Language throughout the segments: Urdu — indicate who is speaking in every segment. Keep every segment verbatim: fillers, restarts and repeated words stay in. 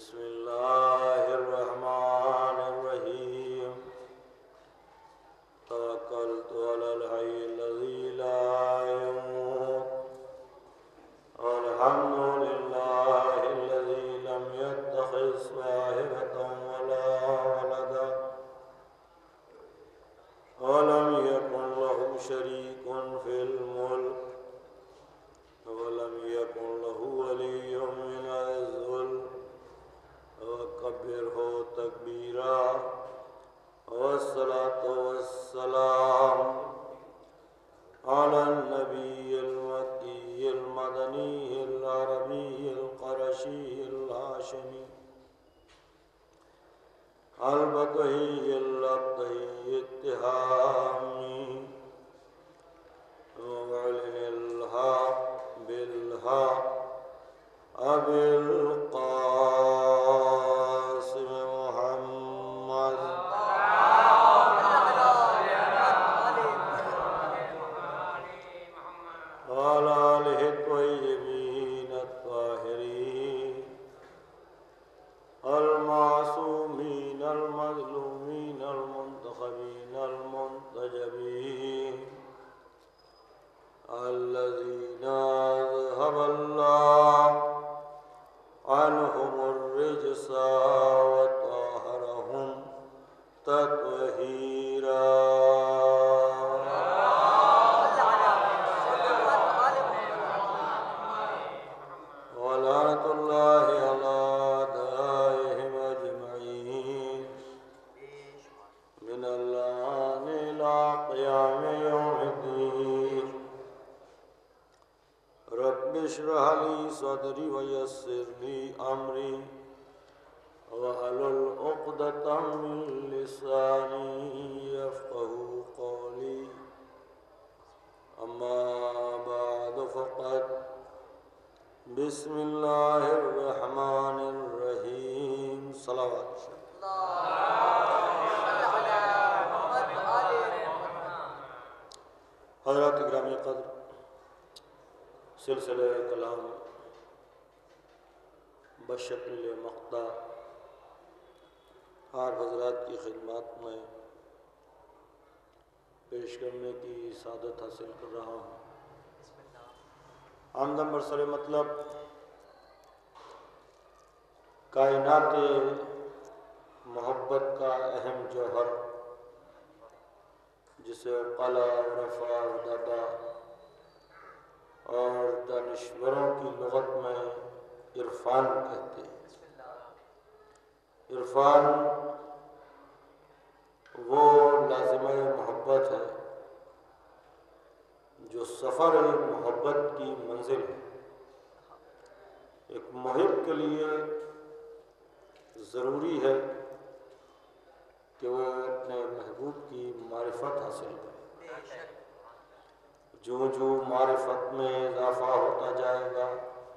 Speaker 1: بسم اللہ الرحمن الرحیم توکلت علی الحی الذی لا يموت الحمد للہ الذی لم يتخذ صاحبة ولا ولدا ولم يكن له شریک فی الملک ولم يكن له ولي من الذل وكبره تكبيرا والصلاة والسلام على النبي المكي المدني العربي القرشي الهاشمي البقعي اللقي التهامي ومعلن الحق بالحق أبي القاسم محمد وعلى آله الطيبين الطاهرين المعصومين المظلومين المنتخبين المنتجبين الذين أذهب الله عنهم الرجس وطهرهم تطهيرا ولعنة الله على أعدائهم أجمعين من اللعان إلى قيام يوم الدين رب اشرح لي صدري ويسر لي أمري واحلل عقدة من لساني يفقهوا قولي أما بعد فقد بسم الله الرحمن الرحيم صلوات حضرات گرامی قدر، سلسلہ کلام بشکل مقطع آپ حضرات کی خدمات میں پیش کرنے کی سعادت حاصل کر رہا ہوں۔ آمدن برسر مطلب کائنات محبت کا اہم جوہر، جسے قلع رفع دادا اور دانشوروں کی لغت میں عرفان کہتے ہیں۔ عرفان وہ لازمہ محبت ہے جو سفر محبت کی منزل ہے۔ ایک محب کے لیے ضروری ہے کہ وہ اپنے محبوب کی معرفت حاصل کرے۔ جو جو معرفت میں اضافہ ہوتا جائے گا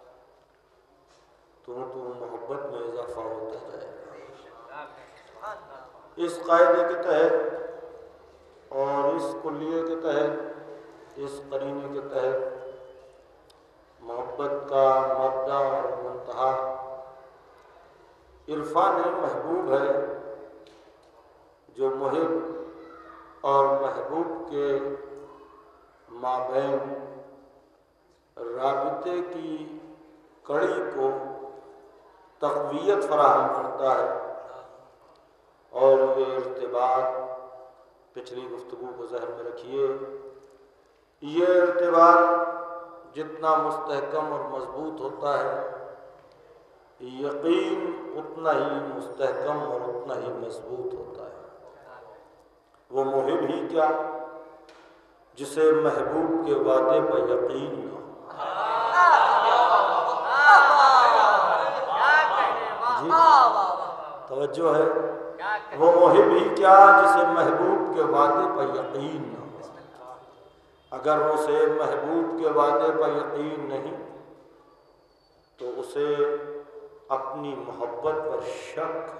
Speaker 1: تو تو محبت میں اضافہ ہوتا جائے گا۔ اس قاعدے کے تحت اور اس کلیے کے تحت، اس قرینے کے تحت محبت کا مبدا اور منتہا عرفان محبوب ہے، جو محب اور محبوب کے مابین رابطے کی کڑی کو تقویت فراہم کرتا ہے، اور یہ ارتباط پچھلی گفتگو کو ذہن میں رکھیے، یہ ارتباط جتنا مستحکم اور مضبوط ہوتا ہے، یقین اتنا ہی مستحکم اور اتنا ہی مضبوط ہوتا ہے۔ وہ محب ہی کیا جسے محبوب کے وعدے پر یقین نہ ہو۔ جی توجہ ہے، وہ محب ہی کیا جسے محبوب کے وعدے پر یقین نہ ہو۔ اگر اسے محبوب کے وعدے پر یقین نہیں تو اسے اپنی محبت پر شک،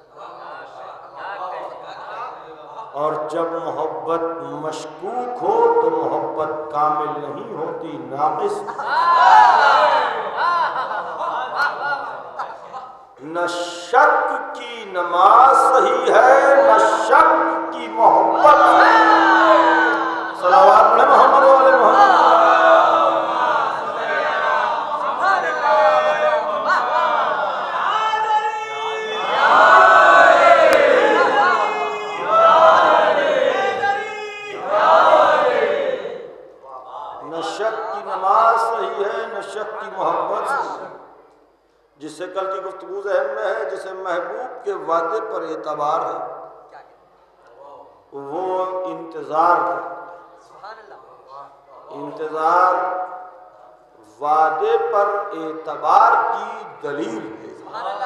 Speaker 1: اور جب محبت مشکوک ہو تو محبت کامل نہیں ہوتی، ناقص نہ شک کی نماز صحیح ہے نہ شک کی محبت ہے. صلوات پڑھیں محمد والے محمد. نہ شک کی نماز صحیح ہے نہ شک کی محبت صحیح ہے. جس سے کل کی گفتگو ذہن میں ہے، جسے محبوب کے وعدے پر اعتبار ہے، وہ انتظار انتظار وعدے پر اعتبار کی دلیل ہے.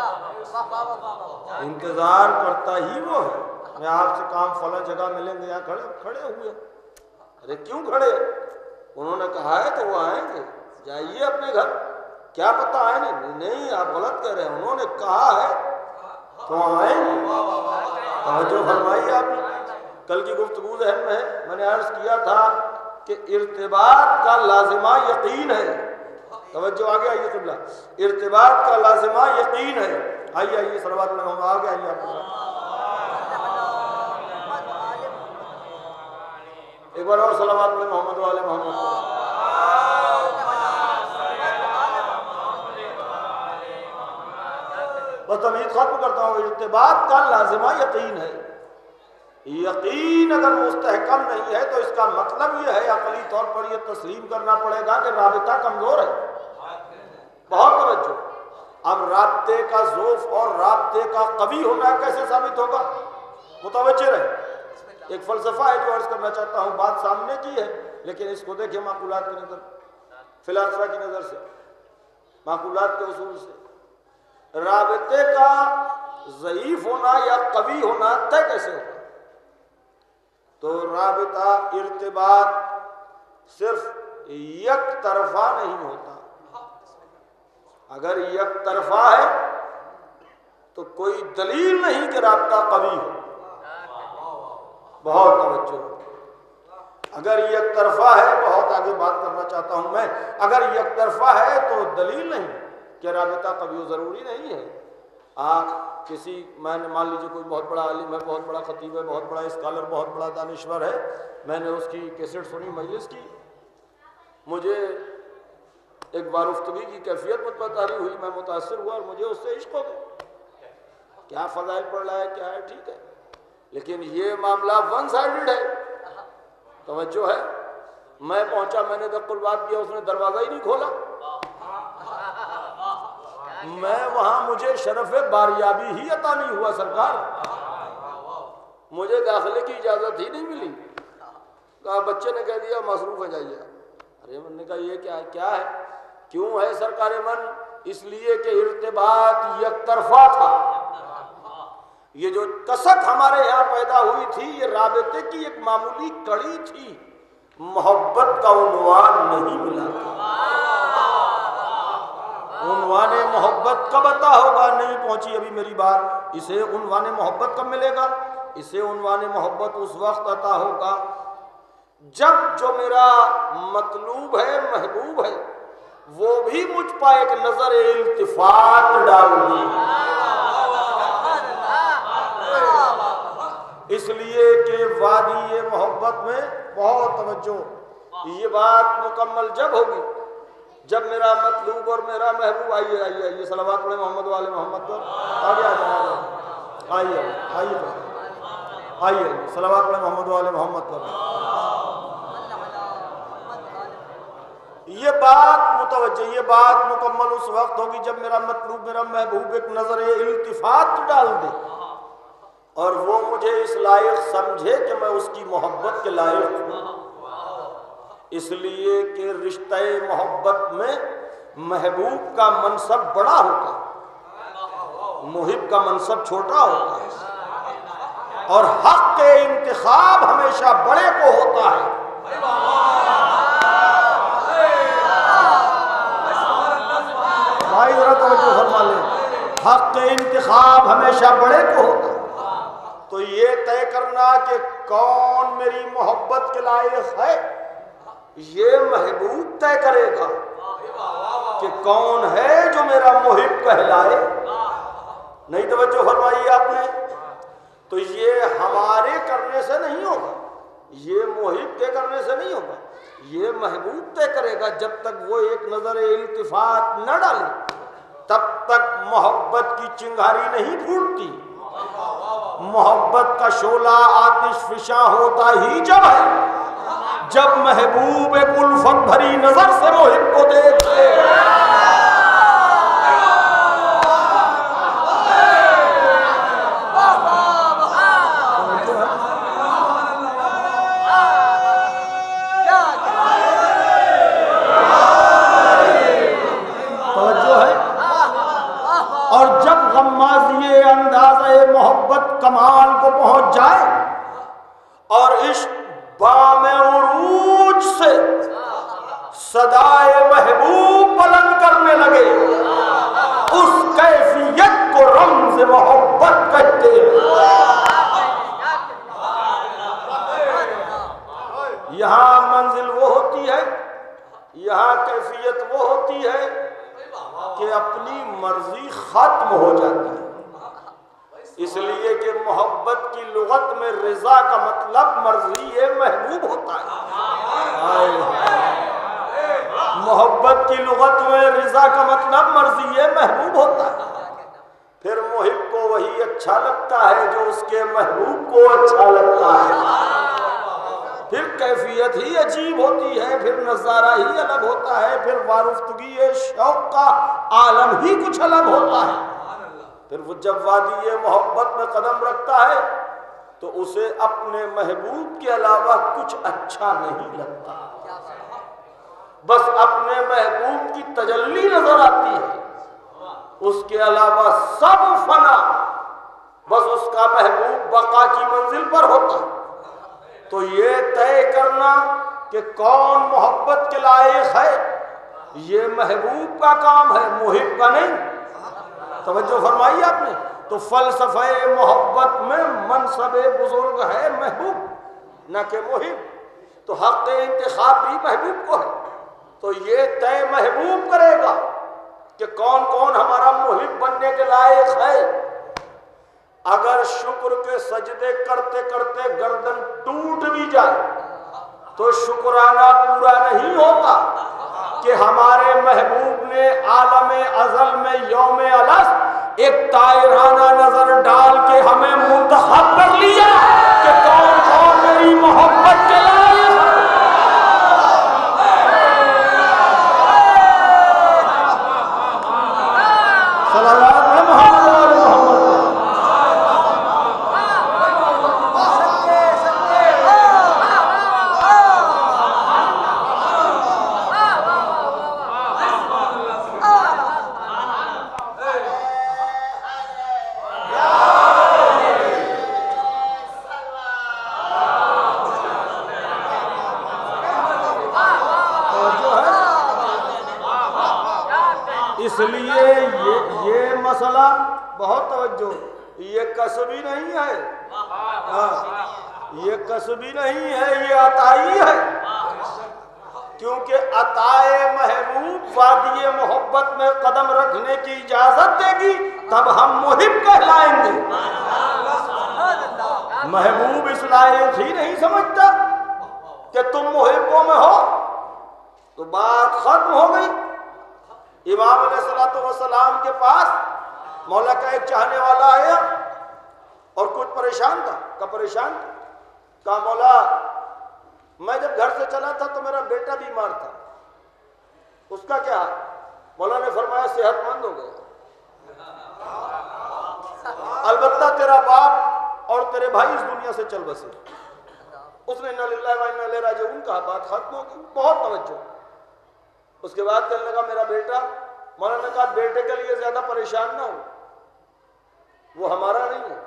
Speaker 1: انتظار کرتا ہی وہ ہے. میں آپ سے کام فلاں جگہ ملیں گے، یہاں کھڑے کھڑے ہوئے. ارے کیوں کھڑے؟ انہوں نے کہا ہے تو وہ آئیں گے، جائیے اپنے گھر. کیا پتہ آئیں نہیں؟ نہیں، آپ غلط کہہ رہے ہیں. انہوں نے کہا ہے تو آئیں گے. توجہ فرمائیے آپ نے. کل کی گفتگو ذہن میں ہے. میں نے عرض کیا تھا کہ ارتباط کا لازمہ یقین ہے. توجہ آگے آئیے قبلہ. ارتباط کا لازمہ یقین ہے. آئیے آئیے صلوات میں ہم آگے آئیے آپ کو. ایک بار اور صلوات میں محمد والے محمد. بس تمہید ختم کرتا ہوں. ارتباط کا لازمہ یقین ہے. یقین اگر مستحکم نہیں ہے تو اس کا مطلب یہ ہے، عقلی طور پر یہ تسلیم کرنا پڑے گا کہ رابطہ کمزور ہے. بہت توجہ. اب رابطے کا ضعف اور رابطے کا قوی ہونا کیسے ثابت ہوگا؟ متوجہ رہے. ایک فلسفہ ہے جو عرض کرنا چاہتا ہوں. بات سامنے کی ہے لیکن اس کو دیکھیں معقولات کی نظر، فلسفہ کی نظر سے، معقولات کے اصول سے. رابطے کا ضعیف ہونا یا قوی ہونا طے کیسے ہوگا؟ تو رابطہ ارتباط صرف یک طرفہ نہیں ہوتا. اگر یک طرفہ ہے تو کوئی دلیل نہیں کہ رابطہ قوی ہو. بہت توجہ. اگر یک طرفہ ہے، بہت آگے بات کرنا چاہتا ہوں میں، اگر یک طرفہ ہے تو دلیل نہیں کہ رابطہ قوی. ضروری نہیں ہے آپ کسی، میں نے مان لیجیے کوئی بہت بڑا عالم ہے، بہت بڑا خطیب ہے، بہت بڑا اسکالر، بہت بڑا دانشور ہے، میں نے اس کی کیسٹ سنی مجلس کی، مجھے ایک بارفتگی کی کیفیت مجھ پر طاری ہوئی، میں متاثر ہوا اور مجھے اس سے عشق ہو گیا. کیا فضائل پڑھ رہا ہے، کیا ہے، ٹھیک ہے، لیکن یہ معاملہ ون سائیڈڈ ہے. توجہ ہے. میں پہنچا، میں نے دق البات کیا، اس نے دروازہ ہی نہیں کھولا. میں وہاں، مجھے شرف باریابی ہی عطا نہیں ہوا سرکار، مجھے داخلے کی اجازت ہی نہیں ملی. کہا بچے نے کہہ دیا مصروف ہے جائیے. ارے میں نے کہا یہ کیا ہے؟ کیا ہے؟ کیوں ہے سرکار من؟ اس لیے کہ ارتباط یک طرفہ تھا. یہ جو کسک ہمارے یہاں پیدا ہوئی تھی یہ رابطے کی ایک معمولی کڑی تھی، محبت کا عنوان نہیں ملا تھا. عنوان محبت کب عطا ہوگا؟ نہیں پہنچی ابھی میری بات. اسے عنوان محبت کب ملے گا؟ اسے عنوان محبت اس وقت عطا ہوگا جب جو میرا مطلوب ہے، محبوب ہے، وہ بھی مجھ پا ایک نظر التفات ڈال دی. اس لیے کہ وادی محبت میں بہت توجہ، یہ بات مکمل جب ہوگی جب میرا مطلوب اور میرا محبوب. آئیے آئیے آئیے صلوات پڑھیں محمد والے محمد پر. آگے آ جائیے، آئیے آئیے آئیے صلوات پڑھیں محمد والے محمد پر. یہ بات متوجہ، یہ بات مکمل اس وقت ہوگی جب میرا مطلوب، میرا محبوب ایک نظر التفات ڈال دے اور وہ مجھے اس لائق سمجھے کہ میں اس کی محبت کے لائق ہوں. اس لیے کہ رشتہ محبت میں محبوب کا منصب بڑا ہوتا ہے، محب کا منصب چھوٹا ہوتا ہے، اور حق کے انتخاب ہمیشہ بڑے کو ہوتا ہے. بھائی ذرا توجہ فرما لیں، حق کے انتخاب ہمیشہ بڑے کو ہوتا ہے. تو یہ طے کرنا کہ کون میری محبت کے لائق ہے، یہ محبوب طے کرے گا کہ کون ہے جو میرا محب کہلائے. نہیں توجہ فرمائی آپ نے؟ تو یہ ہمارے کرنے سے نہیں ہوگا، یہ محب کے کرنے سے نہیں ہوگا، یہ محبوب طے کرے گا۔ جب تک وہ ایک نظر التفات نہ ڈالے تب تک محبت کی چنگاری نہیں پھوٹتی۔ محبت کا شعلہ آتش فشاں ہوتا ہی جب ہے جب محبوب ایک الفت بھری نظر سے محب کو دیکھتے۔ محبت کمال کو پہنچ جائے اور عشق بام عروج سے صدائے محبوب بلند کرنے لگے، اس کیفیت کو رمز محبت کہتے ہیں۔ یہاں منزل وہ ہوتی ہے، یہاں کیفیت وہ ہوتی ہے کہ اپنی مرضی ختم ہو جاتی ہے، اس لیے کہ محبت کی لغت میں رضا کا مطلب مرضی محبوب ہوتا ہے۔ محبت کی لغت میں رضا کا مطلب مرضی محبوب ہوتا ہے۔ پھر محب کو وہی اچھا لگتا ہے جو اس کے محبوب کو اچھا لگتا ہے، پھر کیفیت ہی عجیب ہوتی ہے، پھر نظارہ ہی الگ ہوتا ہے، پھر وارفتگی شوق کا عالم ہی کچھ الگ ہوتا ہے۔ پھر وہ جب وادی محبت میں قدم رکھتا ہے تو اسے اپنے محبوب کے علاوہ کچھ اچھا نہیں لگتا، بس اپنے محبوب کی تجلی نظر آتی ہے، اس کے علاوہ سب فنا، بس اس کا محبوب بقا کی منزل پر ہوتا ہے۔ تو یہ طے کرنا کہ کون محبت کے لائق ہے یہ محبوب کا کام ہے، محب کا نہیں۔ توجہ فرمائی آپ نے؟ تو فلسفہ محبت میں منصب بزرگ ہے محبوب نہ کہ محب، تو حق انتخاب بھی محبوب کو ہے۔ تو یہ طے محبوب کرے گا کہ کون کون ہمارا محب بننے کے لائق ہے۔ اگر شکر کے سجدے کرتے کرتے گردن ٹوٹ بھی جائے تو شکرانہ پورا نہیں ہوتا کہ ہمارے محبوب نے عالم ازل میں یوم الست ایک طائرانہ نظر ڈال کے ہمیں منتخب کر لیا کہ کون کون میری محبت کے لائق ہے۔ صلی اللہ علیہ محمد اس لیے یہ یہ مسئلہ بہت توجہ، یہ کسبی نہیں ہے، ہاں یہ کسبی نہیں ہے، یہ عطائی ہے، کیونکہ عطائے محبوب وادی محبت میں قدم رکھنے کی اجازت دے گی تب ہم محب کہلائیں گے۔ محبوب اس لائق ہی نہیں سمجھتا کہ تم محبوں میں ہو تو بات ختم ہو گئی۔ امام علیہ السلام کے پاس مولا کا ایک چاہنے والا آیا اور کچھ پریشان تھا، کہا پریشان تھا، کہا مولا میں جب گھر سے چلا تھا تو میرا بیٹا بیمار تھا، اس کا کیا؟ مولا نے فرمایا صحت مند ہو گیا، البتہ تیرا باپ اور تیرے بھائی اس دنیا سے چل بسے۔ اس نے انا للہ و انا الیہ راجعون کہا، بات ختم ہو گئی، بہت توجہ۔ اس کے بعد کہنے لگا میرا بیٹا، مولانا نے کہا بیٹے کے لیے زیادہ پریشان نہ ہو، وہ ہمارا نہیں ہے۔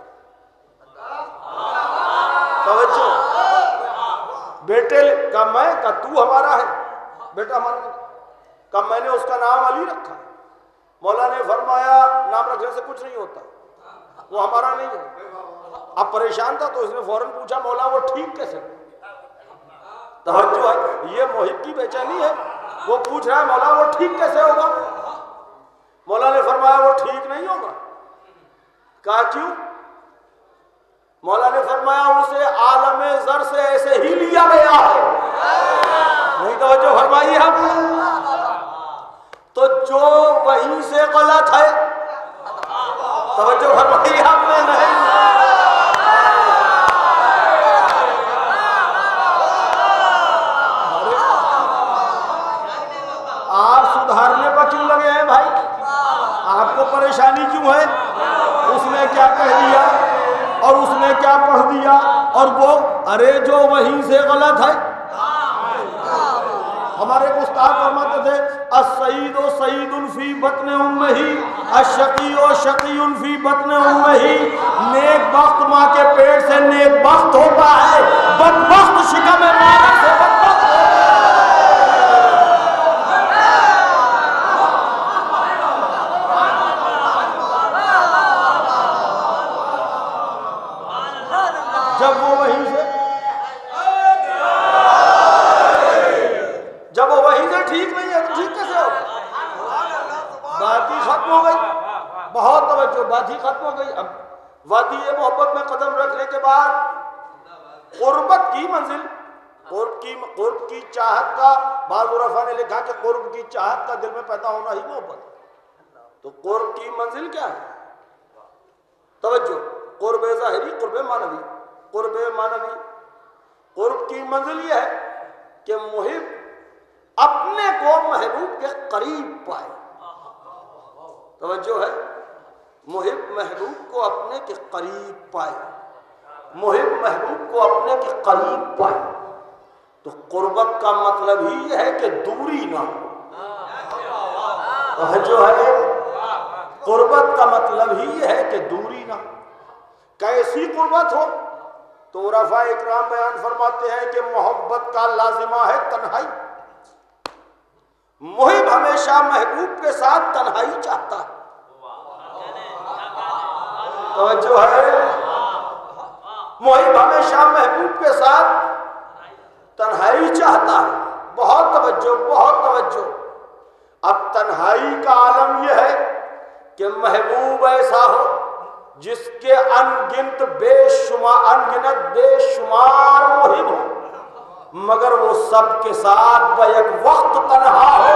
Speaker 1: توجہ، بیٹے کا میں کہا تو ہمارا ہے، بیٹا ہمارا نہیں، کہا میں نے اس کا نام علی رکھا۔ مولا نے فرمایا نام رکھنے سے کچھ نہیں ہوتا، وہ ہمارا نہیں ہے۔ اب پریشان تھا تو اس نے فوراً پوچھا مولا وہ ٹھیک کیسے؟ توجہ ہے، یہ محب کی بے چینی ہے، وہ پوچھ رہا ہے مولا وہ ٹھیک کیسے ہوگا؟ مولا نے فرمایا وہ ٹھیک نہیں ہوگا، کہا کیوں؟ مولا نے فرمایا اسے عالم زر سے ایسے ہی لیا گیا ہے. نہیں توجہ فرمائی ہم. تو جو وہیں سے غلط ہے، توجہ فرمائی ہم نے نہیں. آپ سدھارنے پر کیوں لگے ہیں بھائی؟ آپ کو پریشانی کیوں ہے؟ اس نے کیا کہہ دیا اور اس نے کیا پڑھ دیا اور وہ ارے جو وہیں سے غلط ہے. ہمارے استاد فرماتے تھے السعید و سعید فی بطن امہ، الشقی و شقی فی بطن امہ. نیک بخت ماں کے پیٹ سے نیک بخت ہوتا ہے، بدبخت شکم مادر سے بدبخت ہوتا ہے. جب وہ وہیں سے جب وہ وہیں سے ٹھیک نہیں ہے تو ٹھیک کیسے ہو؟ بات ہی ختم ہو گئی. بہت توجہ، بات ہی ختم ہو گئی. اب وادی محبت میں قدم رکھنے کے بعد قربت کی منزل، قرب کی قرب کی چاہت کا، بعض عرفا نے لکھا کہ قرب کی چاہت کا دل میں پیدا ہونا ہی محبت. تو قرب کی منزل کیا ہے؟ توجہ، قرب ظاہری، قرب معنوی. قرب معنوی، قرب کی منزل یہ ہے کہ محب اپنے کو محبوب کے قریب پائے. توجہ ہے، محب محبوب کو اپنے کے قریب پائے، محب محبوب کو اپنے کے قریب پائے. تو قربت کا مطلب ہی یہ ہے کہ دوری نہ ہو. توجہ ہے، قربت کا مطلب ہی یہ ہے کہ دوری نہ ہو. کیسی قربت ہو؟ تو عرفاء اکرام بیان فرماتے ہیں کہ محبت کا لازمہ ہے تنہائی. محب ہمیشہ محبوب کے ساتھ تنہائی چاہتا ہے. توجہ ہے، محب ہمیشہ محبوب کے ساتھ تنہائی چاہتا ہے. بہت توجہ، بہت توجہ. اب تنہائی کا عالم یہ ہے کہ محبوب ایسا ہو جس کے انگنت بے شمار انگنت بے شمار محب ہو، مگر وہ سب کے ساتھ بیک وقت تنہا ہو.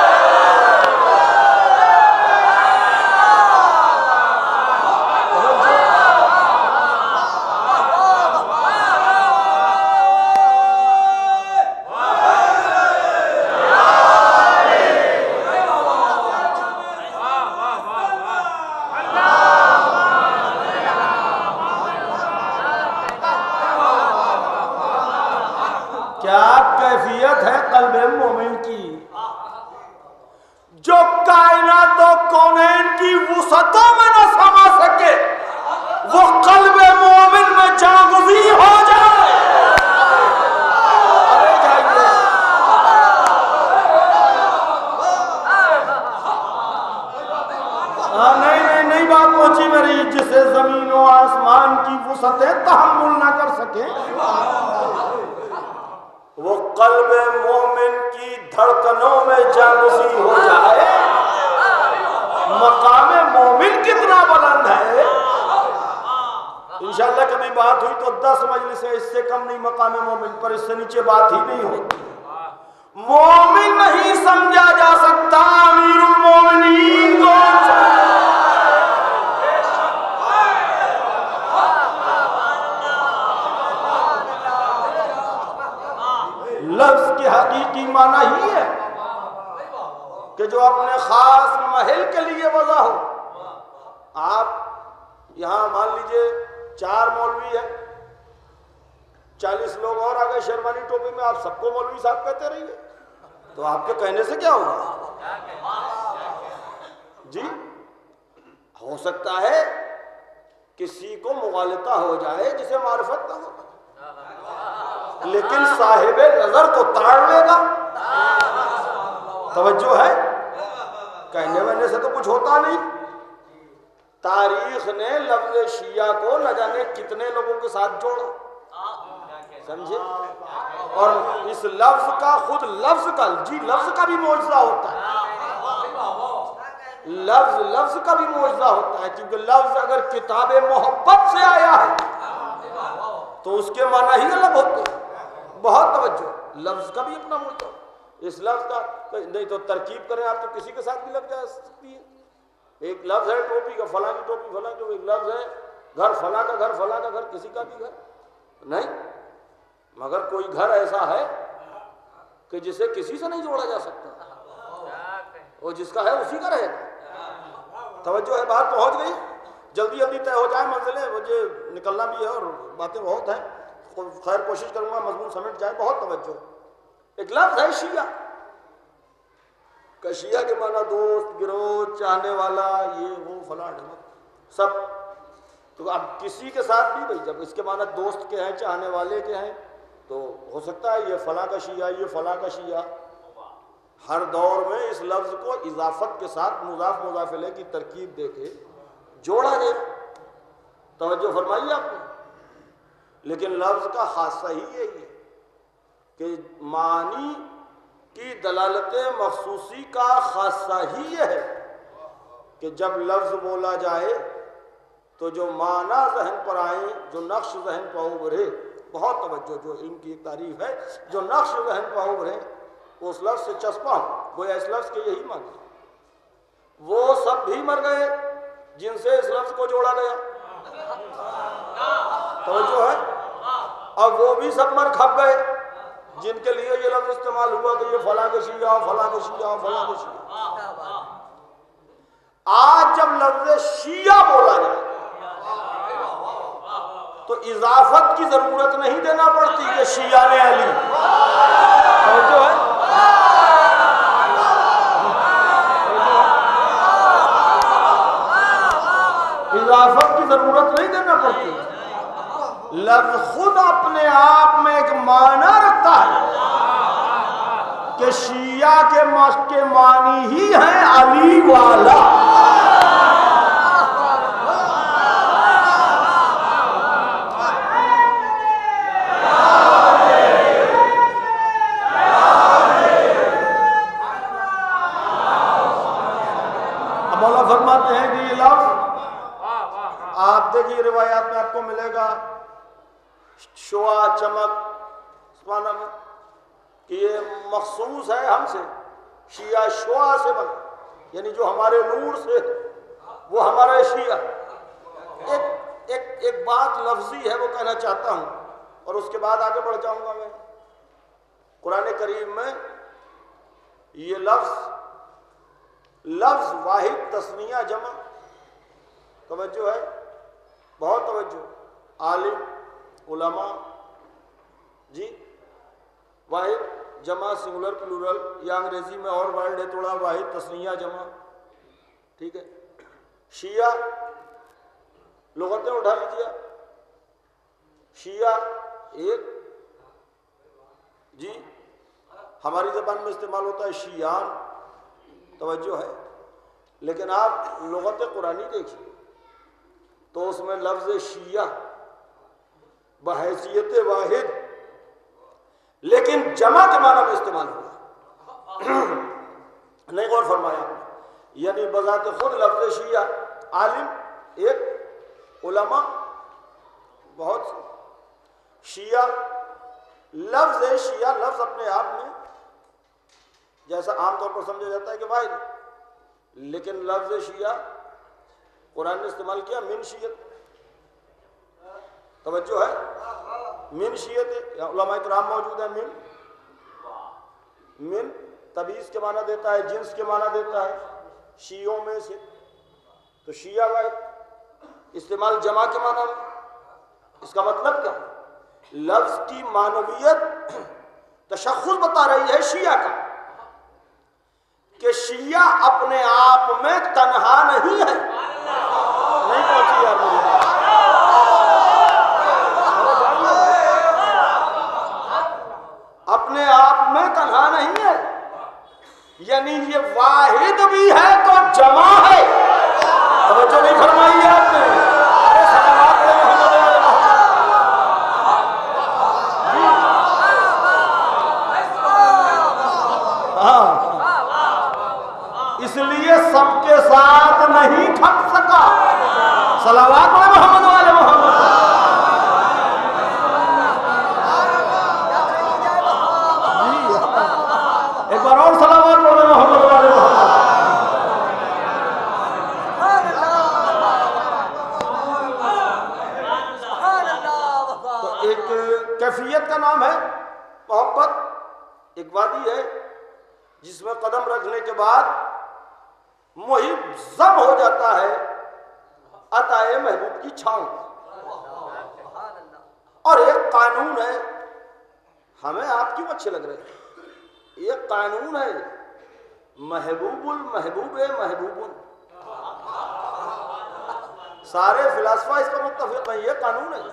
Speaker 1: کیا کیفیت ہے قلب مومن کی، جو کائنات و کونین کی وسعتوں میں نہ سما سکے، وہ قلب مومن میں جاگزی ہو جائے. ارے جائیے، ہاں نہیں نہیں نہیں بات پہنچی میری. جسے زمین و آسمان کی وسعتیں تحمل نہ کر سکے، وہ قلب مومن کی دھڑکنوں میں جاگزی ہو جائے. مقام مومن کتنا بلند ہے. انشاءاللہ کبھی بات ہوئی تو دس مجلس سے اس سے کم نہیں مقام مومن پر، اس سے نیچے بات ہی نہیں ہوتی. مومن نہیں سمجھا جا سکتا امیر المومنین کون سا. لفظ کی حقیقی معنی ہی ہے کہ جو اپنے خاص محل کے لیے وضع ہو. آپ یہاں مان لیجئے چار مولوی ہیں، چالیس لوگ اور آگئے شیروانی ٹوپی میں، آپ سب کو مولوی صاحب کہتے رہیے تو آپ کے کہنے سے کیا ہوگا؟ جی ہو سکتا ہے کسی کو مغالطہ ہو جائے جسے معرفت نہ ہو، لیکن صاحب نظر تو تاڑ لے گا. توجہ ہے، کہنے وہنے سے تو کچھ ہوتا نہیں. تاریخ نے لفظ شیعہ کو نہ جانے کتنے لوگوں کے ساتھ جوڑا، سمجھے. اور اس لفظ کا خود لفظ کا جی لفظ کا بھی معجزہ ہوتا ہے. لفظ لفظ کا بھی معجزہ ہوتا ہے، کیونکہ لفظ اگر کتاب محبت سے آیا ہے تو اس کے معنی ہی الگ ہوتے ہیں۔ بہت توجہ، لفظ کا بھی اپنا معجزہ، اس لفظ کا نہیں تو ترکیب کریں آپ تو کسی کے ساتھ بھی لگ جا سکتی ہے۔ ایک لفظ ہے ٹوپی کا، فلاں کی ٹوپی فلاں کی، ایک لفظ ہے گھر فلاں کا گھر فلاں کا گھر، کسی کا بھی گھر نہیں، مگر کوئی گھر ایسا ہے کہ جسے کسی سے نہیں جوڑا جا سکتا، وہ جس کا ہے اسی کا رہے گا۔ توجہ ہے، بات پہنچ گئی، جلدی جلدی طے ہو جائے منزلیں، مجھے نکلنا بھی ہے اور باتیں بہت ہیں، خیر کوشش کروں گا مضمون سمجھ جائے۔ بہت توجہ، ایک لفظ ہے شیعہ، کہ شیعہ کے معنی دوست، گروہ، چاہنے والا، یہ وہ فلاں ڈھمک سب۔ تو اب کسی کے ساتھ بھی بھائی جب اس کے معنی دوست کے ہیں، چاہنے والے کے ہیں، تو ہو سکتا ہے یہ فلاں کا شیعہ، یہ فلاں کا شیعہ۔ ہر دور میں اس لفظ کو اضافت کے ساتھ مضاف مضاف الیہ کی ترکیب دے کے جوڑا گیا، توجہ فرمائیے آپ نے۔ لیکن لفظ کا خاصہ ہی یہی ہے کہ معنی کی دلالت مخصوصی کا خاصہ ہی یہ ہے کہ جب لفظ بولا جائے تو جو معنی ذہن پر آئے، جو نقش ذہن پر ابھرے، بہت توجہ، جو علم کی ایک تعریف ہے، جو نقش ذہن پر ابھرے اس لفظ سے چسپاں، گویا اس لفظ کے یہی معنی۔ وہ سب بھی مر گئے جن سے اس لفظ کو جوڑا گیا، توجہ ہے، اور وہ بھی سب مر کھپ گئے جن کے لیے یہ لفظ استعمال ہوا کہ یہ فلاں کے شیعہ، فلاں کے شیعہ، فلاں کے شیعہ۔ آج جب لفظ شیعہ بولا جائے تو اضافت کی ضرورت نہیں دینا پڑتی کہ شیعہ نے علی، توجہ ہے، اضافت کی ضرورت نہیں دینا پڑتی، لفظ خود اپنے آپ میں ایک معنی رکھتا ہے کہ شیعہ کے کے معنی ہی ہیں علی والا۔ اب مولا فرماتے ہیں کہ یہ لفظ آپ دیکھیے روایات میں آپ کو ملے گا شعا، چمک، سبحان اللہ، کہ یہ مخصوص ہے ہم سے، شیعہ شعا سے بنا، یعنی جو ہمارے نور سے وہ ہمارا شیعہ۔ ایک ایک ایک بات لفظی ہے وہ کہنا چاہتا ہوں اور اس کے بعد آگے بڑھ جاؤں گا میں۔ قرآن کریم میں یہ لفظ لفظ واحد تثنیہ جمع، توجہ ہے، بہت توجہ، عالم، علماء، جی، واحد جمع سنگولر پلورل، یا انگریزی میں اور ورڈ ہے تھوڑا، واحد تثنیہ جمع، ٹھیک ہے۔ شیعہ لغتیں اٹھا لیجیے، شیعہ ایک، جی، ہماری زبان میں استعمال ہوتا ہے شیعان، توجہ ہے، لیکن آپ لغت قرآنی دیکھیے تو اس میں لفظ شیعہ بحیثیت واحد لیکن جمع کے معنی میں استعمال ہوا، نہیں غور فرمایا آپ نے، یعنی بذات خود لفظ شیعہ عالم ایک، علماء بہت سے، شیعہ لفظ ہے، شیعہ لفظ اپنے آپ میں جیسا عام طور پر سمجھا جاتا ہے کہ واحد، لیکن لفظ شیعہ قرآن نے استعمال کیا من شیعت، توجہ ہے، من شیعت، علماء کرام موجود ہیں، من من تبعیض کے معنی دیتا ہے، جنس کے معنی دیتا ہے، شیعوں میں سے، تو شیعہ واحد استعمال جمع کے معنی میں۔ اس کا مطلب کیا؟ لفظ کی معنویت تشخص بتا رہی ہے شیعہ کا، کہ شیعہ اپنے آپ میں تنہا نہیں ہے، نہیں پہنچی یار میری بات، اپنے آپ میں تنہا نہیں ہے، یعنی یہ واحد بھی ہے تو جمع ہے، توجہ نہیں فرمائی ہے آپ نے، ارے صلوات علی محمد علی محمد، ہاں، اس لیے سب کے ساتھ کیفیت کا نام ہے محبت۔ ایک وادی ہے جس میں قدم رکھنے کے بعد محب ضم ہو جاتا ہے عطائے محبوب کی چھاؤں۔ اور ایک قانون ہے، ہمیں آپ کیوں اچھے لگ رہے ہیں، ایک قانون ہے محبوب المحبوب محبوب، سارے فلاسفہ اس پر متفق ہیں، یہ قانون ہے۔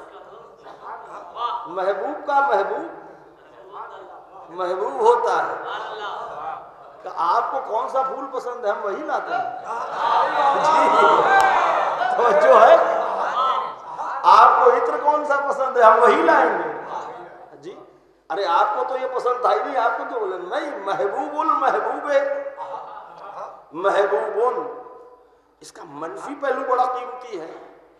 Speaker 1: محبوب کا محبوب محبوب ہوتا ہے، کہ آپ کو کون سا پھول پسند ہے ہم وہی لاتے ہیں جی، توجہ ہے، آپ کو عطر کون سا پسند ہے ہم وہی لائیں گے جی۔ ارے آپ کو تو یہ پسند تھا ہی نہیں، آپ کو کیوں بولے، نہیں، محبوب المحبوب محبوبون، اس کا منفی پہلو بڑا قیمتی ہے۔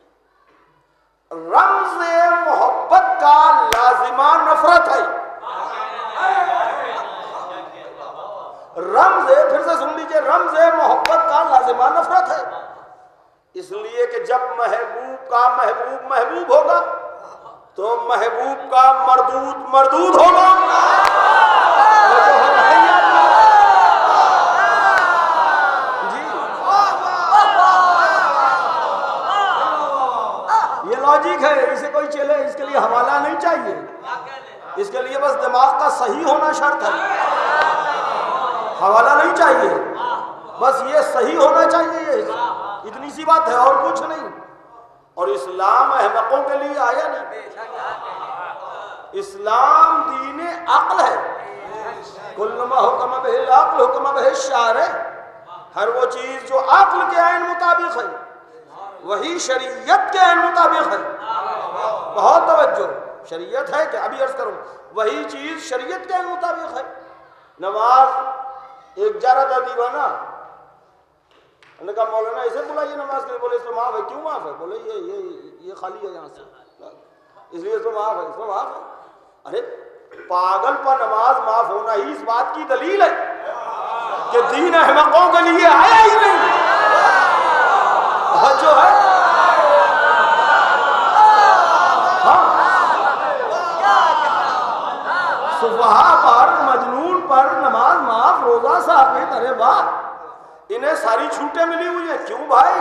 Speaker 1: رمز محبت کا لازمہ نفرت ہے، رمز، پھر سے سن لیجئے، رمز محبت کا لازمہ نفرت ہے، اس لیے کہ جب محبوب کا محبوب محبوب ہوگا تو محبوب کا مردود مردود ہوگا۔ یہ لاجک ہے، اسے کوئی چلے، اس کے لیے حوالہ نہیں چاہیے، اس کے لیے بس دماغ کا صحیح ہونا شرط ہے، حوالہ نہیں چاہیے، بس یہ صحیح ہونا چاہیے، یہ اتنی سی بات ہے اور کچھ نہیں۔ اور اسلام احمقوں کے لیے آیا نہیں، اسلام دین عقل ہے، کل ما حکم بہ العقل حکم بہ الشارع، ہر وہ چیز جو عقل کے عین مطابق ہے وہی شریعت کے عین مطابق ہے۔ بہت توجہ، شریعت ہے کہ ابھی عرض کروں، وہی چیز شریعت کے عین مطابق ہے۔ نماز ایک جا رہا تھا دیوانہ، انہوں نے کہا مولانا اسے بلائیے نماز کے لیے، بولے اس میں معاف ہے، کیوں معاف ہے؟ بولے یہ یہ یہ خالی ہے یہاں سے، اس لیے اس میں معاف ہے، اس میں معاف ہے۔ ارے پاگل پر نماز معاف ہونا ہی اس بات کی دلیل ہے کہ دین احمقوں کے لیے آیا ہی نہیں، جو ہے ہاں سفہا پر، مجنون پر نماز معاف، روزہ ثابت، ارے واہ، انہیں ساری چھوٹیں ملی ہوئی ہیں، کیوں بھائی؟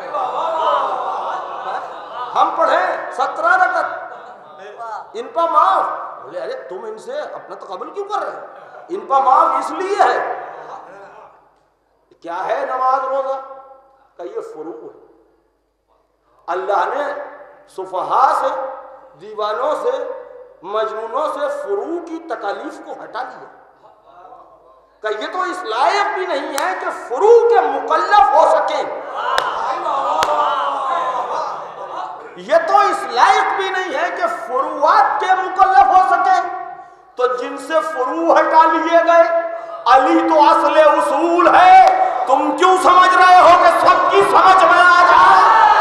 Speaker 1: ہم پڑھیں سترہ رکعت، ان پر معاف، بولے ارے تم ان سے اپنا تقابل کیوں کر رہے، ان پر معاف اس لیے ہے، کیا ہے نماز روزہ کا یہ فروع ہے۔ اللہ نے سفہا سے، دیوانوں سے، مجنونوں سے فروع کی تکالیف کو ہٹا دیا، کہ یہ تو اس لائق بھی نہیں ہے کہ فروع کے مکلف ہو سکیں، یہ تو اس لائق بھی نہیں ہے کہ فروعات کے مکلف ہو سکیں، تو جن سے فروع ہٹا لیے گئے، علی تو اصل اصول ہے، تم کیوں سمجھ رہے ہو کہ سب کی سمجھ میں آ جائے؟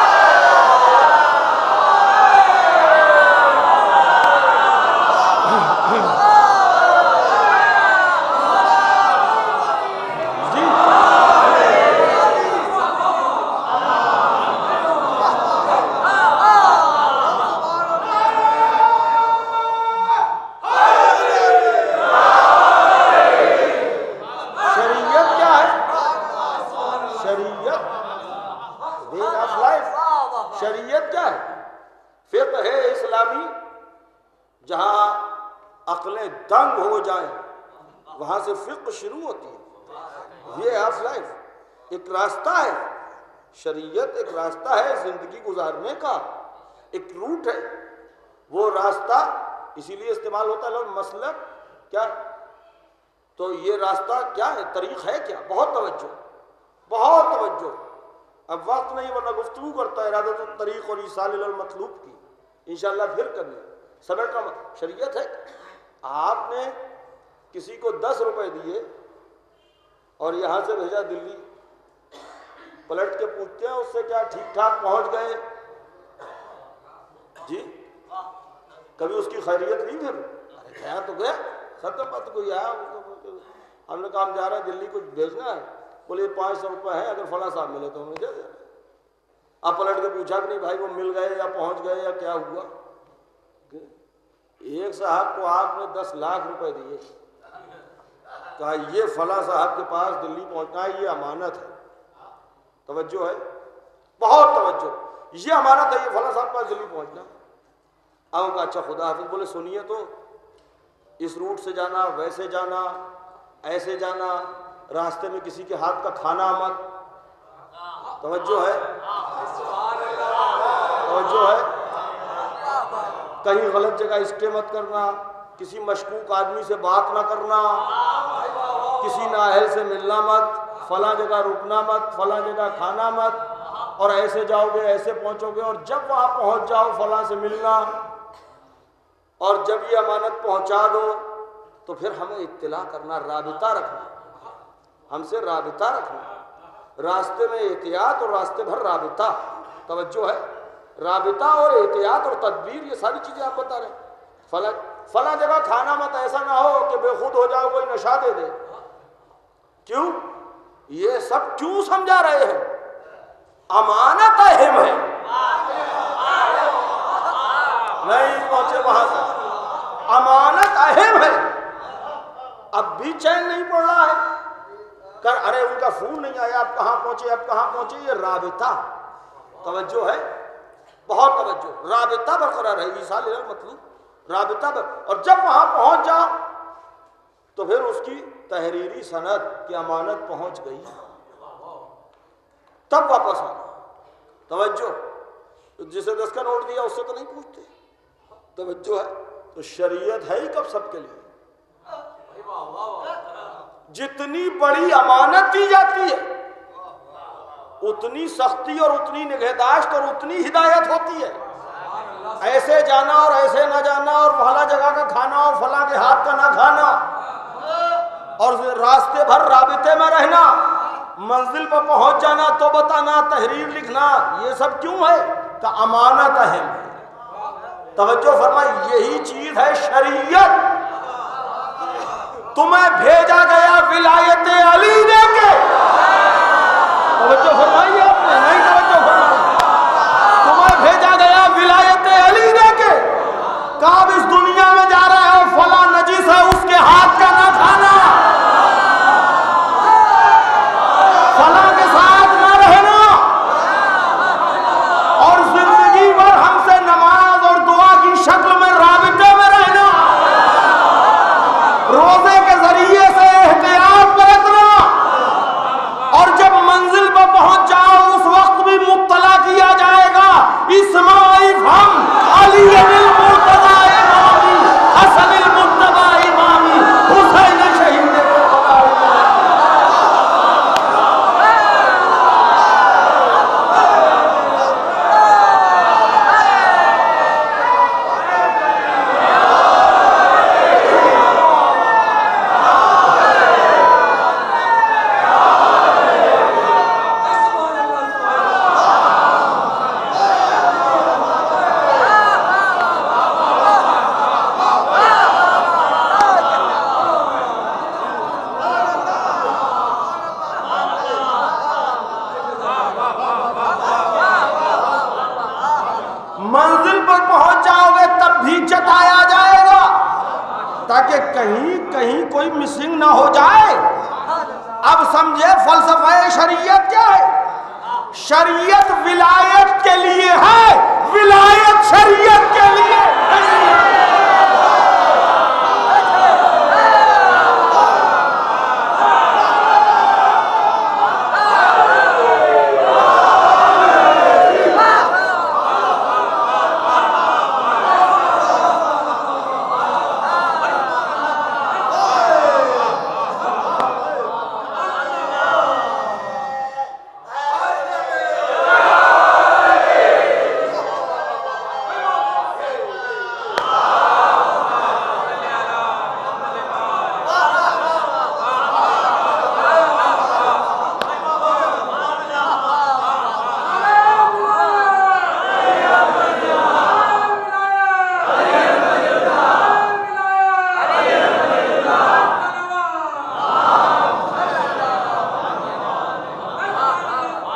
Speaker 1: شریعت کیا ہے؟ فقہ اسلامی، جہاں عقلیں دنگ ہو جائیں وہاں سے فقہ شروع ہوتی ہے، یہ آف لائف ایک راستہ ہے، شریعت ایک راستہ ہے زندگی گزارنے کا، ایک روٹ ہے، وہ راستہ اسی لیے استعمال ہوتا ہے لوگ مسلک کیا، تو یہ راستہ کیا ہے، طریق ہے کیا، بہت توجہ بہت توجہ، اب وقت نہیں ورنہ گفتگو کرتا ہے ارادۃ الطریق اور ایصال الی المطلوب کی، انشاءاللہ پھر کبھی سمے کا شریعت ہے۔ آپ نے کسی کو دس روپے دیے اور یہاں سے بھیجا دلی، پلٹ کے پوچھتے ہیں اس سے کیا ٹھیک ٹھاک پہنچ گئے جی، کبھی اس کی خیریت نہیں، پھر گیا تو گیا، ختم بات، کوئی آیا ہم نے کہا ہم جا رہے ہیں دلی، کچھ بھیجنا ہے، بولے پانچ سو روپے ہے، اگر فلاں صاحب ملے تو ہمیں دے دیں، آپ پلٹ کے پوچھا کہ نہیں بھائی وہ مل گئے یا پہنچ گئے یا کیا ہوا، ایک صاحب کو آپ نے دس لاکھ روپے دیے، کہا یہ فلاں صاحب کے پاس دلی پہنچنا ہے، یہ امانت ہے، توجہ ہے، بہت توجہ، یہ امانت ہے، یہ فلاں صاحب کے پاس دلی پہنچنا ہے۔ اب کہا اچھا خدا حافظ، بولے سنیے تو اس روٹ سے جانا، ویسے جانا، ایسے جانا، راستے میں کسی کے ہاتھ کا کھانا مت، توجہ ہے، توجہ ہے، کہیں غلط جگہ اسٹے مت کرنا، کسی مشکوک آدمی سے بات نہ کرنا، کسی نااہل سے ملنا مت، فلاں جگہ رکنا مت، فلاں جگہ کھانا مت، اور ایسے جاؤ گے ایسے پہنچو گے، اور جب وہاں پہنچ جاؤ فلاں سے ملنا، اور جب یہ امانت پہنچا دو تو پھر ہمیں اطلاع کرنا، رابطہ رکھنا، ہم سے رابطہ رکھنا، راستے میں احتیاط اور راستے بھر رابطہ، توجہ ہے، رابطہ اور احتیاط اور تدبیر، یہ ساری چیزیں آپ بتا رہے ہیں۔ فلاں فلاں جگہ کھانا مت، ایسا نہ ہو کہ بے خود ہو جاؤ کوئی نشہ دے دے، کیوں؟ یہ سب کیوں سمجھا رہے ہیں؟ امانت اہم ہے، نہیں پہنچے وہاں سے، امانت اہم ہے، اب بھی چین نہیں پڑ رہا ہے، کر ارے ان کا فون نہیں آیا، اب کہاں پہنچے اب کہاں پہنچے، یہ رابطہ، توجہ ہے، بہت توجہ، رابطہ برقرار ہے، ایصال الی المطلوب، رابطہ بر... اور جب وہاں پہنچ جاؤ تو پھر اس کی تحریری سند کی امانت پہنچ گئی، تب واپس آنا، توجہ، جسے دس کا نوٹ دیا اس سے تو نہیں پوچھتے، توجہ ہے، تو شریعت ہے ہی کب سب کے لیے، جتنی بڑی امانت دی جاتی ہے اتنی سختی اور اتنی نگہداشت اور اتنی ہدایت ہوتی ہے، ایسے جانا اور ایسے نہ جانا، اور فلاں جگہ کا کھانا اور فلاں کے ہاتھ کا نہ کھانا، اور راستے بھر رابطے میں رہنا، منزل پر پہنچ جانا تو بتانا، تحریر لکھنا، یہ سب کیوں ہے؟ کہ امانت اہم ہے، توجہ فرمائی، یہی چیز ہے شریعت، تمہیں بھیجا گیا ولایت علی دے کے، توجہ فرمائی آپ نے، نہیں توجہ فرمائی، تمہیں بھیجا گیا ولایت علی دے کے، کب اس دنیا میں جا رہے ہو فلاں نجس ہے اس کے ہاتھ کا نہ کھانا، فلاں کے ساتھ نہ رہنا، اور زندگی بھر ہم سے نماز اور دعا کی شکل میں رابطے میں رہنا، روزے کے ذریعے سے احتیاط برتنا، اور جب منزل پر پہنچ جاؤ اس وقت بھی مطلع کیا جائے گا، اسماعیل ہم علی المرتضی امامی، حسن المرتضی امامی، حسین شہید منزل پر پہنچ جاؤ گے تب بھی جتایا جائے گا، تاکہ کہیں کہیں کوئی مسنگ نہ ہو جائے۔ اب سمجھے فلسفہ شریعت کیا ہے؟ شریعت ولایت کے لیے ہے، ولایت شریعت کے لیے نہیں ہے۔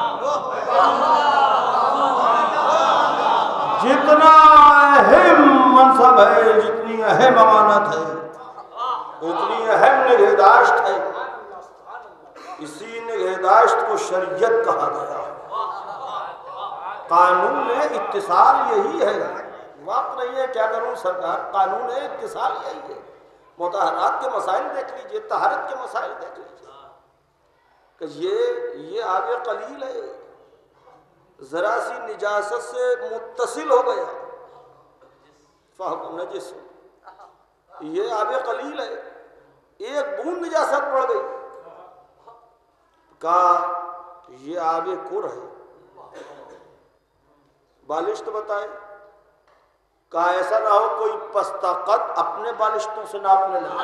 Speaker 1: جتنا ہم منصب ہے، جتنی اہم امانت ہے، اتنی اہم نگہداشت ہے، اسی نگہداشت کو شریعت کہا گیا۔ قانون اتصال یہی ہے، وقت نہیں ہے کیا کروں سرکار، قانون اتصال یہی ہے۔ مطہرات کے مسائل دیکھ لیجئے، طہارت کے مسائل دیکھ لیجئے کہ یہ یہ آب قلیل ہے، ذرا سی نجاست سے متصل ہو گیا فہم نجس، یہ آب قلیل ہے، ایک بوند نجاست پڑ گئی، کہا یہ آب کر ہے، بالشت بتائے، کہا ایسا نہ ہو کوئی پستہ قد اپنے بالشتوں سے ناپنے لگے۔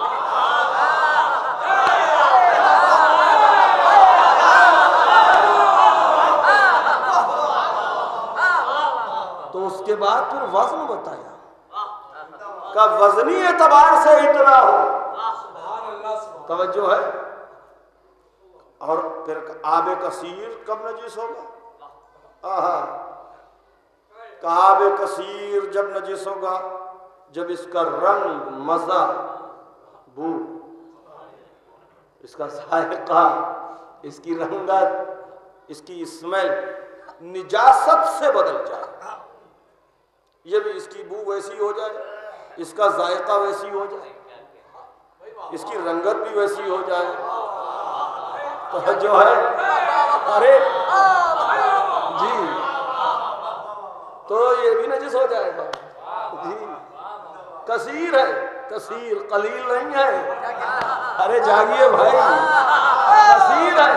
Speaker 1: تو اس کے بعد پھر وزن بتایا کہ وزنی اعتبار سے اتنا ہو، توجہ ہے، اور پھر آب کثیر کب نجس ہوگا؟ آہا، کہ آب کثیر جب نجس ہوگا جب اس کا رنگ، مزہ، بو، اس کا ذائقہ، اس کی رنگت، اس کی اسمیل نجاست سے بدل جائے، یہ بھی اس کی بو ویسی ہو جائے، اس کا ذائقہ ویسی ہو جائے، اس کی رنگت بھی ویسی ہو جائے، تو جو ہے ارے جی تو یہ بھی نجس ہو جائے گا جی۔ کثیر ہے، کثیر قلیل نہیں ہے، ارے جاگیے بھائی، کثیر ہے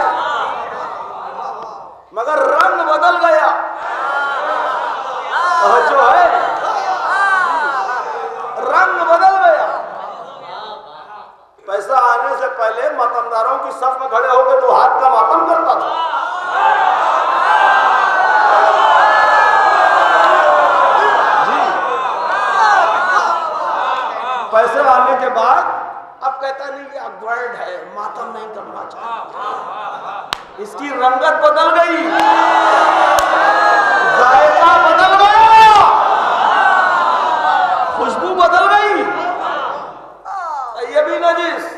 Speaker 1: مگر رنگ بدل گیا، جو ہے رنگ بدل گیا۔ پیسہ آنے سے پہلے ماتمداروں کی صف میں کھڑے ہو کے تو ہاتھ کا ماتم کرتا تھا، پیسے آنے کے بعد اب کہتا نہیں یہ اکورڈ ہے، ماتم نہیں کرنا چاہتا، اس کی رنگت بدل گئی، ذائقہ بدل گیا، خوشبو بدل گئی، یہ بھی نجس۔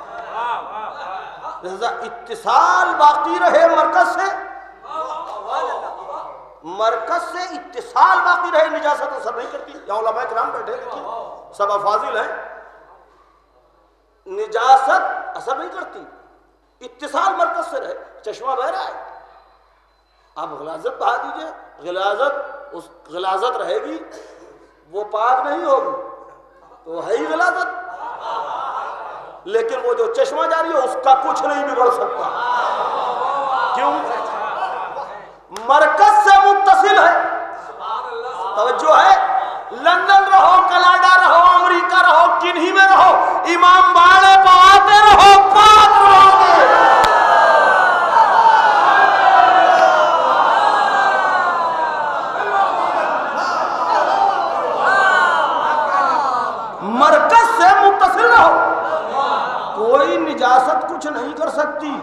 Speaker 1: لہذا اتصال باقی رہے مرکز سے، مرکز سے اتصال باقی رہے، نجاست اثر نہیں کرتی۔ یا علماء کرام بیٹھے لیکن سب افاضل ہیں، نجاست اثر نہیں کرتی، اتصال مرکز سے رہے، چشمہ بہ رہا ہے، آپ غلاظت بہا دیجئے، غلاظت اس غلاظت رہے گی، وہ پاک نہیں ہوگی تو ہے ہی غلاظت، لیکن وہ جو چشمہ جاری ہے اس کا کچھ نہیں بگڑ سکتا، کیوں؟ مرکز سے متصل ہے، توجہ ہے، لندن رہو، کینیڈا رہو، امریکہ رہو، کنہی میں رہو، امام باڑے پواتے رہو، پاک رہو گے۔ مرکز سے متصل رہو، کوئی نجاست کچھ نہیں کر سکتی۔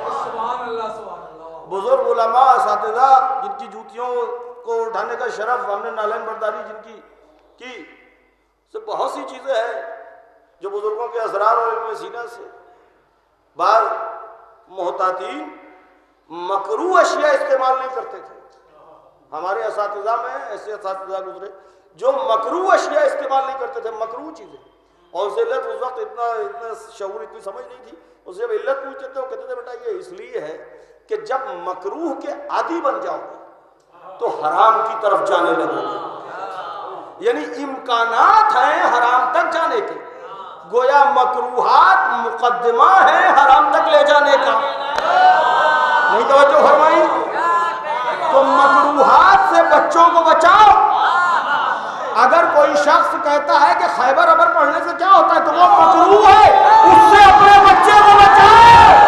Speaker 1: بزرگ علماء اساتذہ جن کی جوتیوں کو اٹھانے کا شرف ہم نے نالین برداری جن کی کی سے بہت سی چیزیں ہیں جو بزرگوں کے اسرار اور علم سینہ سے، بعض محتاطین مکروہ اشیاء استعمال نہیں کرتے تھے، ہمارے اساتذہ میں ایسے اساتذہ گزرے جو مکروہ اشیاء استعمال نہیں کرتے تھے، مکروہ چیزیں، اور اس علت اس وقت اتنا اتنا شعور، اتنی سمجھ نہیں تھی، اس سے جب علت پوچھتے تھے وہ کہتے تھے بیٹا یہ اس لیے ہے کہ جب مکروہ کے عادی بن جاؤ گے تو حرام کی طرف جانے لگو گے، یعنی امکانات ہیں حرام تک جانے کے، گویا مکروہات مقدمہ ہے حرام تک لے جانے کا، نہیں توجہ فرمائی؟ تو مکروہات سے بچوں کو بچاؤ۔ اگر کوئی شخص کہتا ہے کہ خیبر ابر پڑھنے سے کیا ہوتا ہے تو وہ مکروہ ہے، اس سے اپنے بچے کو بچائے۔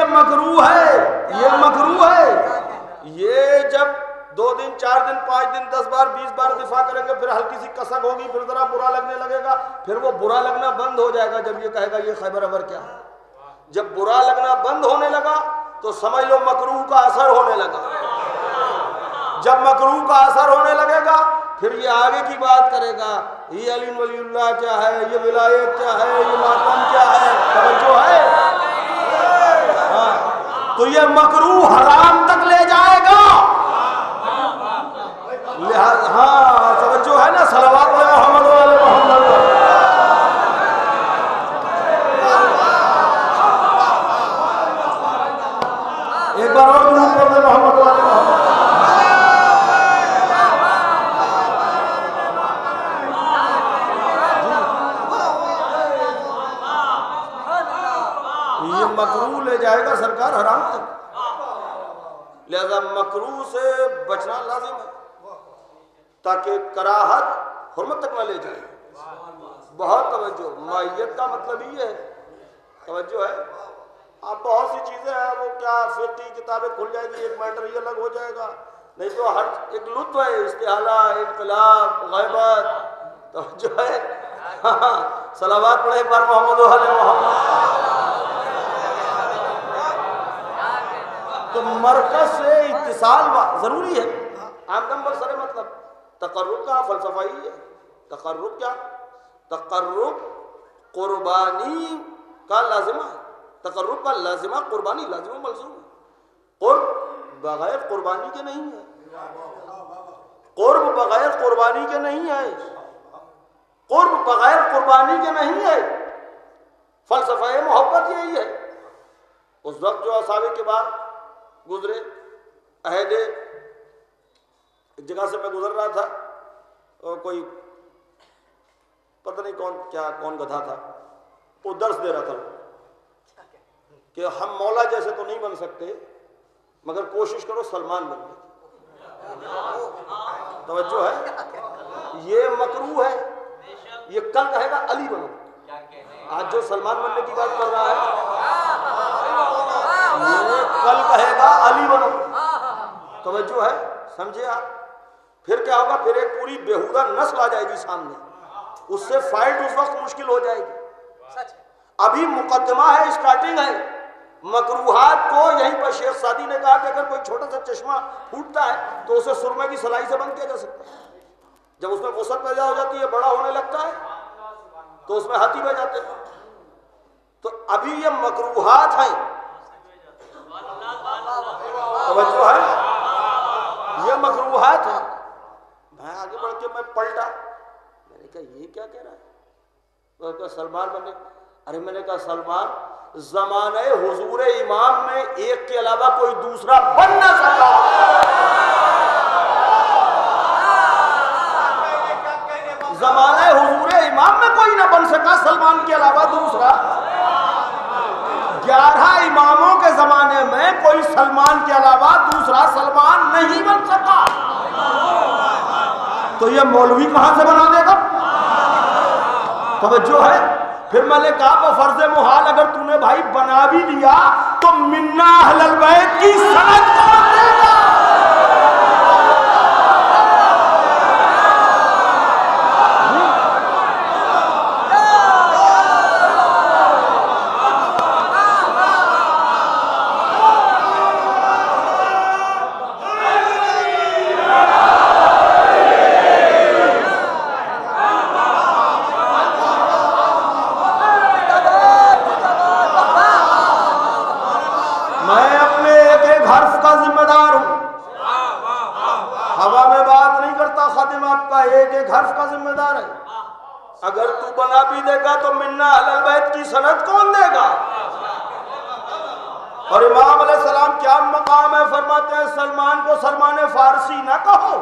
Speaker 1: مکروہ ہے، یہ مکروہ ہے۔ یہ جب دو دن چار دن پانچ دن دس بار بیس بار دفاع کریں گے، پھر ہلکی سی کسک ہوگی، پھر ذرا برا لگنے لگے گا، پھر وہ برا لگنا بند ہو جائے گا جب یہ کہے گا یہ خیبر ابر کیا ہے۔ جب برا لگنا بند ہونے لگا تو سمجھ لو مکروہ کا اثر ہونے لگا۔ جب مکروہ کا اثر ہونے لگے گا پھر یہ آگے کی بات کرے گا، یہ علی ولی اللہ کیا ہے، یہ ولایت کیا ہے، یہ ماتم کیا ہے، توجہ ہے؟ ہاں تو یہ مکروہ حرام تک لے جائے گا۔ لہذا ہاں توجہ ہے نا، صلوات محمد علیہ محمد۔ ایک بار اور درود پڑھ دیں محمد علیہ محمد۔ یہ مکروہ لے جائے گا سرکار حرام تک، لہذا مکروہ سے بچنا لازم ہے تاکہ کراہت حرمت تک نہ لے جائے۔ بہت توجہ، مائیت کا مطلب یہ ہے، توجہ ہے۔ اب بہت سی چیزیں ہیں، وہ کیا فقہی کتابیں کھل جائے گی، ایک میٹر یہ الگ ہو جائے گا، نہیں تو ہر ایک لطف ہے، استحالہ، انقلاب، غیبت، توجہ ہے۔ صلوات پڑھے ایک بار محمد علیہ محمد۔ تو مرکز سے اتصال ضروری ہے۔ عام نمبر سر مطلب تقرب کا فلسفہ ہی ہے۔ تقرب کیا؟ تقرب قربانی کا لازمہ ہے۔ تقرب کا لازمہ قربانی، لازمہ ملزوم ہے۔ قرب بغیر قربانی کے نہیں ہے، قرب بغیر قربانی کے نہیں ہے، قرب بغیر قربانی کے نہیں ہے۔ فلسفہ محبت یہی ہے۔ اس وقت جو اصحاب کے بعد گزرے عہد، ایک جگہ سے میں گزر رہا تھا، اور کوئی پتہ نہیں کون کیا کون گدھا تھا، وہ درس دے رہا تھا کہ ہم مولا جیسے تو نہیں بن سکتے مگر کوشش کرو سلمان بننے کی۔ توجہ ہے، یہ مکروہ ہے۔ یہ کل کہے گا علی بنو، آج جو سلمان بننے کی بات کر رہا ہے یہ کل کہے گا علی بنو۔ توجہ ہے، سمجھے آپ؟ پھر کیا ہوگا؟ پھر ایک پوری بیہودہ نسل آ جائے گی سامنے، اس سے فائٹ اس وقت مشکل ہو جائے گی۔ ابھی مقدمہ ہے، اسٹارٹنگ ہے۔ مکروہات کو یہیں پر شیخ سعدی نے کہا کہ اگر کوئی چھوٹا سا چشمہ پھوٹتا ہے تو اسے سرمے کی سلائی سے بند کیا جا سکتا ہے۔ جب اس میں وسعت پیدا ہو جاتی ہے، بڑا ہونے لگتا ہے تو اس میں ہاتھی بہ جاتے ہیں۔ تو ابھی یہ مکروہات ہیں، توجہ ہے، یہ مکروہات ہیں۔ میں آگے بڑھ کے میں پلٹا، میں نے کہا یہ کیا کہہ رہا ہے؟ میں نے کہا سلمان بننے، ارے میں نے کہا سلمان زمانہ حضور امام میں ایک کے علاوہ کوئی دوسرا بن نہ سکا۔ زمانہ حضور امام میں کوئی نہ بن سکا سلمان کے علاوہ دوسرا۔ گیارہ اماموں کے زمانے میں کوئی سلمان کے علاوہ دوسرا سلمان نہیں بن سکا۔ تو یہ مولوی کہاں سے بنا دے گا؟ توجہ ہے۔ پھر میں نے کہا وہ فرض محال اگر تو نے بھائی بنا بھی دیا تو منا اہل البیت کی سند کون دے گا؟ اگر تو بنا بھی دے گا تو منا اہل البیت کی سند کون دے گا؟ اور امام علیہ السلام کیا مقام ہے، فرماتے ہیں سلمان کو سلمان فارسی نہ کہو۔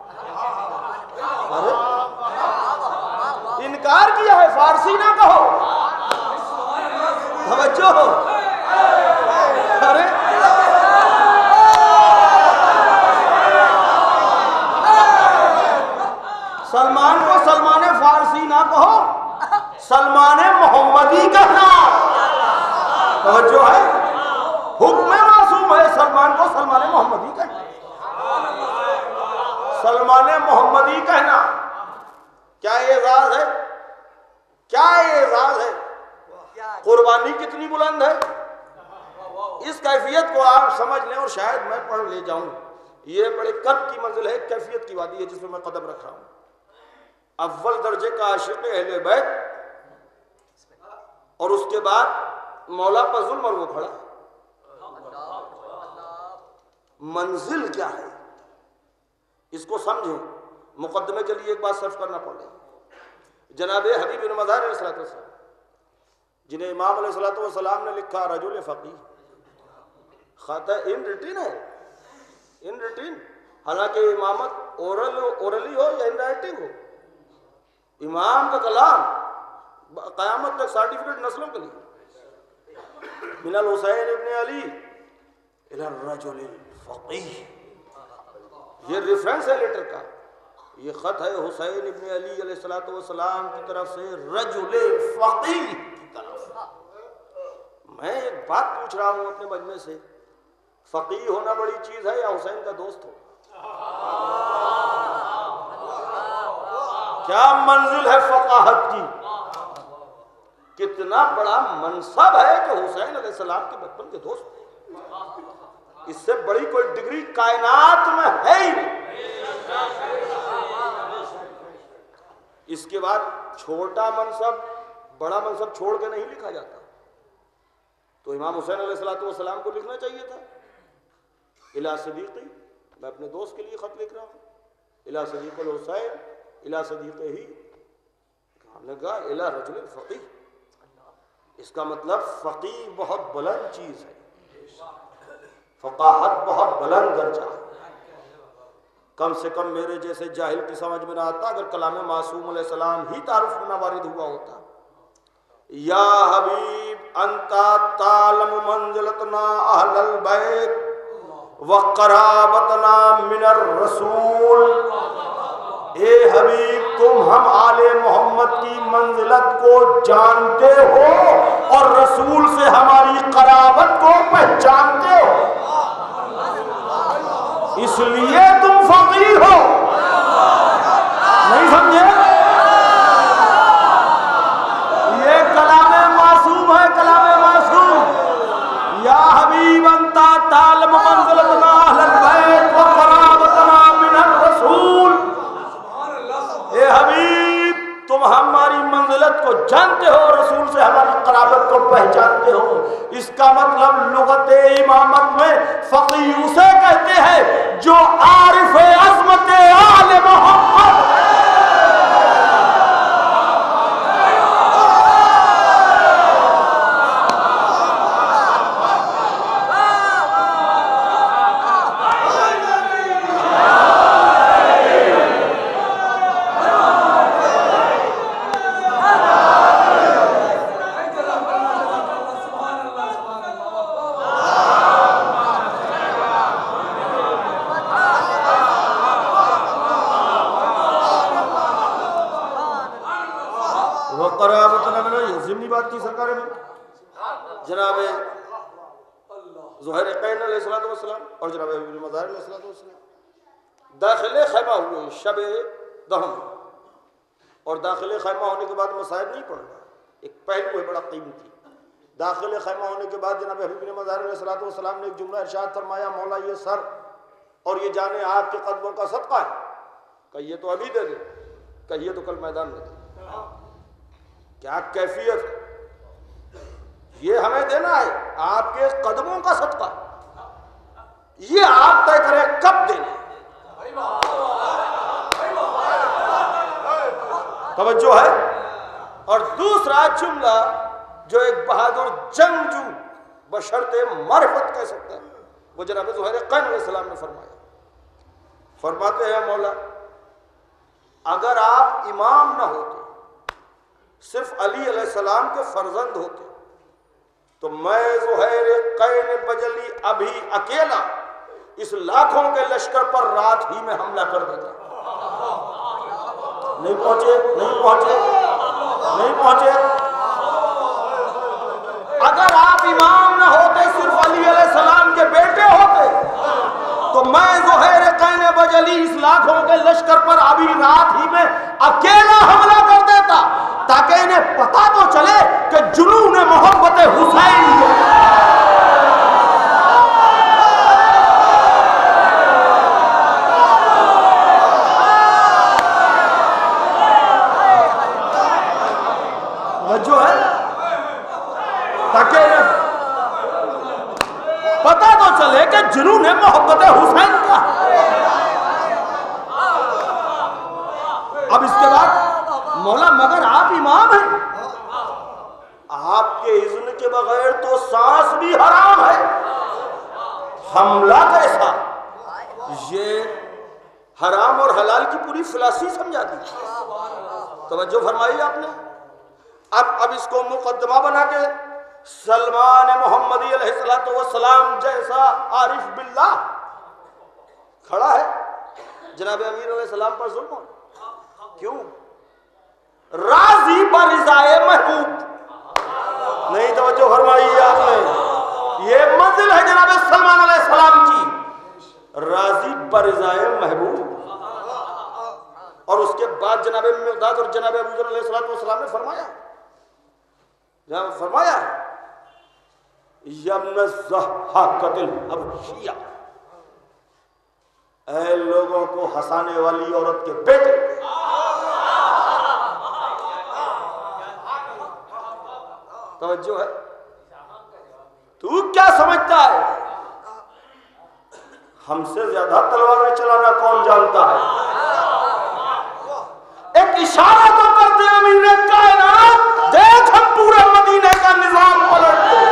Speaker 1: انکار کیا ہے، فارسی نہ کہو۔ توجہ ہو، ارے سلمان کو سلمان فارسی نہ کہو، سلمان محمدی کہنا۔ توجہ ہے، کیفیت کو آپ سمجھ لیں اور شاید میں پڑھ لے جاؤں. یہ بڑے قرب کی منزل ہے, کیفیت کی وادی ہے جس میں میں قدم رکھ رہا ہوں. اول درجے کا عاشق اہل بیت, اور اس کے بعد مولا پر ظلم اور وہ کھڑا. منزل کیا ہے اس کو سمجھیں. مقدمے کے لیے ایک بات صرف کرنا پڑے. جناب حبیب بن مظاہر علیہ الصلوۃ والسلام, جنہیں امام علیہ الصلوۃ والسلام نے لکھا رجل فقیہ, خط ان ریٹن ہے, ان ریٹن, حالانکہ امامت اورل اورلی ہو یا ان رائٹنگ ہو, امام کا کلام قیامت تک سرٹیفکیٹ نسلوں کے لیے. من الحسین ابن علی الی الرجل الفقیہ, یہ ریفرنس ہے لیٹر کا. یہ خط ہے حسین ابن علی علیہ الصلوۃ والسلام کی طرف سے رجل فقیہ کی طرف. میں ایک بات پوچھ رہا ہوں اپنے مجمع سے, فقیہ ہونا بڑی چیز ہے یا حسین کا دوست ہو؟ کیا منزل ہے فقاہت کی, کتنا بڑا منصب ہے کہ حسین علیہ السلام کے بچپن کے دوست. اس سے بڑی کوئی ڈگری کائنات میں ہے ہی نہیں. اس کے بعد چھوٹا منصب بڑا منصب چھوڑ کے نہیں لکھا جاتا. تو امام حسین علیہ الصلوۃ والسلام کو لکھنا چاہیے تھا الی صدیقی, میں اپنے دوست کے لیے خط لکھ رہا ہوں, الی صدیق الحسین الی صدیقہ ہی. ہم نے کہا الی رجل فقیہ, اس کا مطلب فقیہ بہت بلند چیز ہے, فقاہت بہت بلند درجہ ہے. کم سے کم میرے جیسے جاہل کی سمجھ میں نہ آتا اگر کلام معصوم علیہ السلام ہی تعارف میں نہ وارد ہوا ہوتا. یا حبیب انتا تعلم منزلتنا اہل البیت وقرابتنا من الرسول. اے حبیب تم ہم آل محمد کی منزلت کو جانتے ہو اور رسول سے ہماری قرابت کو پہچانتے ہو, اس لیے تم فقیر ہو. نہیں سمجھے؟ یہ کلام معصوم ہے, کلام معصوم. یا حبیب انتا تعلم منزلتنا اہل البیت وقرابتنا من الرسول. اے حبیب تم ہماری منزلت کو جانتے ہو, رسول سے ہماری قرابت کو پہچانتے ہو. اس کا مطلب لغت امامت میں فقیہ اسے کہتے ہیں جو عارف عظمت آل محمد. جناب زہیر قین علیہ الصلوۃ والسلام اور جناب ابن مظاہر علیہ الصلوۃ والسلام داخل خیمہ ہوئے شب دہن, اور داخل خیمہ ہونے کے بعد مصائب نہیں پڑھنا, ایک پہلو ہے بڑا قیمتی. داخل خیمہ ہونے کے بعد جناب ابن مظاہر علیہ الصلوۃ والسلام نے ایک جملہ ارشاد فرمایا, مولا یہ سر اور یہ جانے آپ کے قدموں کا صدقہ ہے. کہیے تو ابھی دے دے, کہیے تو کل میدان میں دے. کیا کیفیت ہے, یہ ہمیں دینا ہے آپ کے قدموں کا صدقہ, یہ آپ طے کریں کب دینا. توجہ ہے. اور دوسرا جملہ جو ایک بہادر جنگجو بشرط معرفت کہہ سکتا ہے, وہ جناب زہیر قین علیہ السلام نے فرمایا. فرماتے ہیں مولا اگر آپ امام نہ ہوتے, صرف علی علیہ السلام کے فرزند ہوتے, تو میں زہیر قین بجلی ابھی اکیلا اس لاکھوں کے لشکر پر رات ہی میں حملہ کر دیتا. نہیں پہنچے نہیں پہنچے نہیں پہنچے اگر آپ امام نہ ہوتے, صرف علی علیہ السلام کے بیٹے ہوتے, تو میں زہیر قین بجلی اس لاکھوں کے لشکر پر ابھی رات ہی میں اکیلا حملہ کر دیتا, تاکہ انہیں پتا تو چلے کہ جنون محبت حسین پتہ تو چلے کہ جنون محبت حسین کا. اب اس کے بعد مولا مگر آپ امام ہیں, آپ کے اذن کے بغیر تو سانس بھی حرام ہے. حملہ کیسا؟ یہ حرام اور حلال کی پوری فلسفی سمجھا دی. توجہ فرمائی آپ نے. اب اب اس کو مقدمہ بنا کے سلمان محمدی علیہ السلام جیسا عارف باللہ کھڑا ہے, جناب امیر علیہ السلام پر ظلم ہو. کیوں؟ راضی برضائے محبوب. نہیں توجہ فرمائی آپ نے. یہ منزل ہے جناب سلمان علیہ السلام کی, راضی برضائے محبوب. اور اس کے بعد جناب مقداد اور جناب ابو ذر علیہ السلام نے فرمایا جناب فرمایا یمن الضحاکۃ الحبشیہ, اے لوگوں کو ہنسانے والی عورت کے بیٹے. توجہ ہے. تو کیا سمجھتا ہے ہم سے زیادہ تلواریں چلانا کون جانتا ہے؟ ایک اشارہ تو کرتے امیر کائنات, دیکھ ہم پورے مدینے کا نظام پلٹ دو.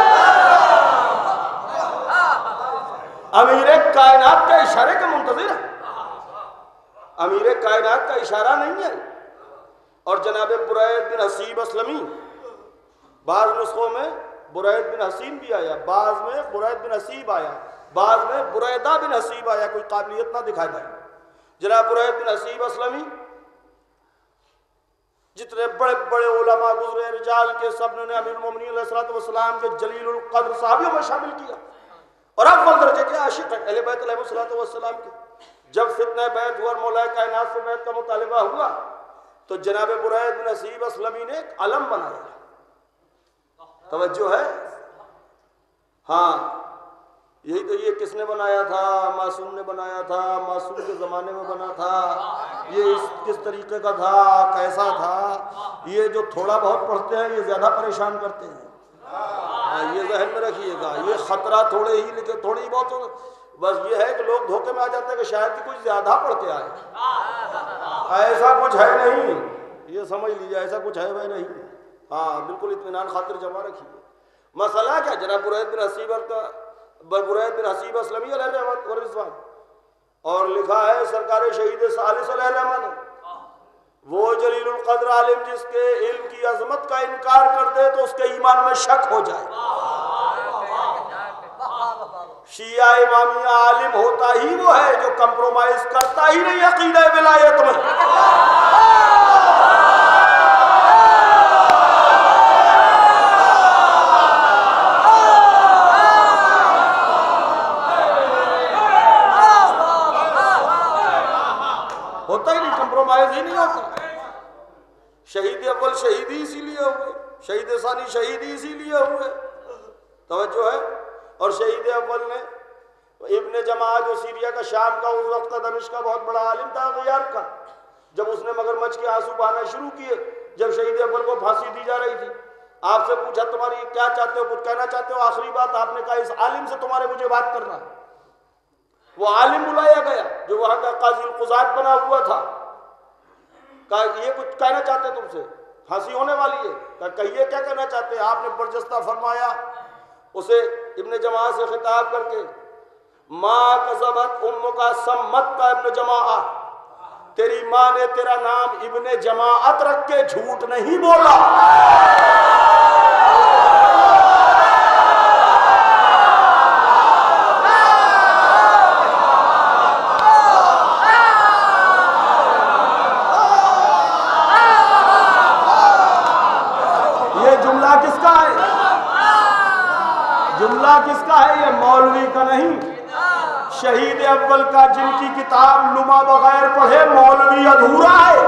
Speaker 1: امیر کائنات کا اشارے کا منتظر ہے, امیر کائنات کا اشارہ نہیں ہے. اور جناب برید بن حسیب اسلمی, بعض نسخوں میں برید بن حسین بھی آیا, بعض میں برید بن حسیب آیا, بعض میں بریدہ بن حسیب آیا. کوئی قابلیت نہ دکھائے بھائی. جناب برید بن حسیب اسلمی جتنے بڑے بڑے علماء گزرے رجال کے, سب نے امیر المومنین علیہ السلام کے جلیل القدر صحابیوں میں شامل کیا, اور اول درجے کے عاشق ہیں اہل بیت علیہ السلام کے. جب فتنہ بیعت ہوا اور مولا کائنات سے بیعت کا مطالبہ ہوا تو جناب برید بن حسیب اسلمی نے ایک علم بنایا. توجہ ہے. ہاں یہی تو. یہ کس نے بنایا تھا؟ معصوم نے بنایا تھا, معصوم کے زمانے میں بنا تھا. یہ اس کس طریقے کا تھا, کیسا تھا؟ یہ جو تھوڑا بہت پڑھتے ہیں یہ زیادہ پریشان کرتے ہیں. یہ ذہن میں رکھیے گا, یہ خطرہ تھوڑے ہی لکھے تھوڑی بہت, بس یہ ہے کہ لوگ دھوکے میں آ جاتے ہیں کہ شاید کہ کچھ زیادہ پڑھ کے آئے. ایسا کچھ ہے نہیں, یہ سمجھ لیجیے ایسا کچھ ہے وہ نہیں. ہاں بالکل اطمینان خاطر جمع رکھیے. مسئلہ کیا؟ جناب برید بن حسیب کا برید بن حسیب اسلمی علیہ رحمت و رضوان, اور لکھا ہے سرکار شہید ثالث علیہ رحمت, وہ جلیل القدر عالم جس کے علم کی عظمت کا انکار کر دے تو اس کے ایمان میں شک ہو جائے. شیعہ امامیہ عالم ہوتا ہی وہ ہے جو کمپرومائز کرتا ہی نہیں عقیدہ ولایت میں. ہوتا ہی نہیں, کمپرومائز ہی نہیں ہوتا. شہید اول شہیدی اسی لیے ہوئے, شہید ثانی شہیدی اسی لیے ہوئے. توجہ ہے. اور شہید اول نے ابن جماعت جو سیریا کا شام کا اس وقت دمشق کا بہت بڑا عالم تھا غیار کا, جب اس نے مگرمچھ کے آنسو بہانا شروع کیے جب شہید اول کو پھانسی دی جا رہی تھی, آپ سے پوچھا تمہاری کیا چاہتے ہو, کچھ کہنا چاہتے ہو؟ آخری بات آپ نے کہا اس عالم سے تمہارے مجھے بات کرنا. وہ عالم بلایا گیا جو وہاں کا قاضی القضات بنا ہوا تھا. کہا یہ کچھ کہنا چاہتے تم سے, پھانسی ہونے والی ہے. کہا کہیے کیا کہنا چاہتے ہیں؟ آپ نے برجستہ فرمایا اسے ابن جماعت سے خطاب کر کے, ماں کذبت امک سمت کا ابن جماعت, تیری ماں نے تیرا نام ابن جماعت رکھ کے جھوٹ نہیں بولا. یہ جملہ کس کا ہے؟ جملہ کس کا ہے؟ یہ مولوی کا نہیں, شہید اول کا, جن کی کتاب لما بغیر پڑھے مولوی ادھورا ہے.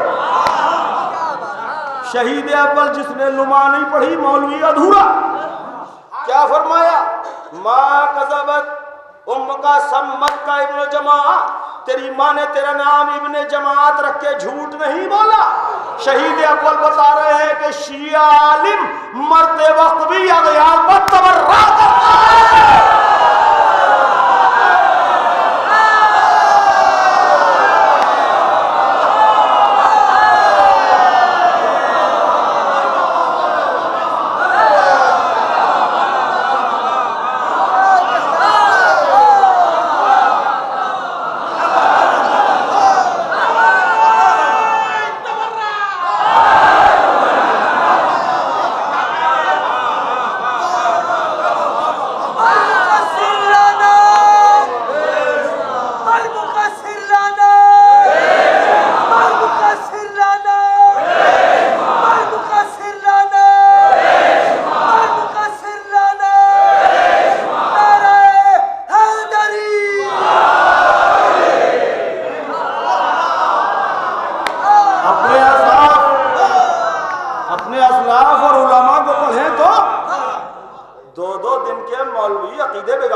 Speaker 1: شہید اول جس نے لما نہیں پڑھی مولوی ادھورا. کیا فرمایا؟ ماں کذبت ام کا سمت کا ابن جماعت, تیری ماں نے تیرا نام ابن جماعت رکھ کے جھوٹ نہیں بولا. شہید اول بتا رہے ہیں کہ شیعہ عالم مرتے وقت بھی اغیار پر تبرہ کرتا ہے.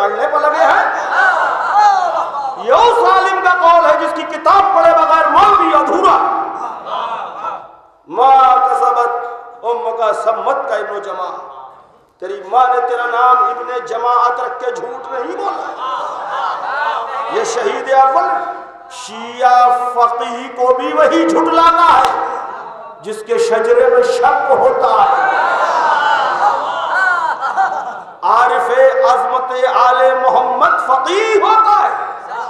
Speaker 1: چلنے پر لگے ہیں. یہ اس عالم کا قول ہے جس کی کتاب پڑھے بغیر مولوی ادھورا. ماں کسبت امک سمت کا ابن جماع. تیری ماں نے تیرا نام ابن جماعت رکھ کے جھوٹ نہیں بولا. یہ شہید اول شیعہ فقیہ کو بھی وہی جھٹلاتا ہے جس کے شجرے میں شک ہوتا ہے. عارف عظمت آل محمد فقیہ ہوتا ہے،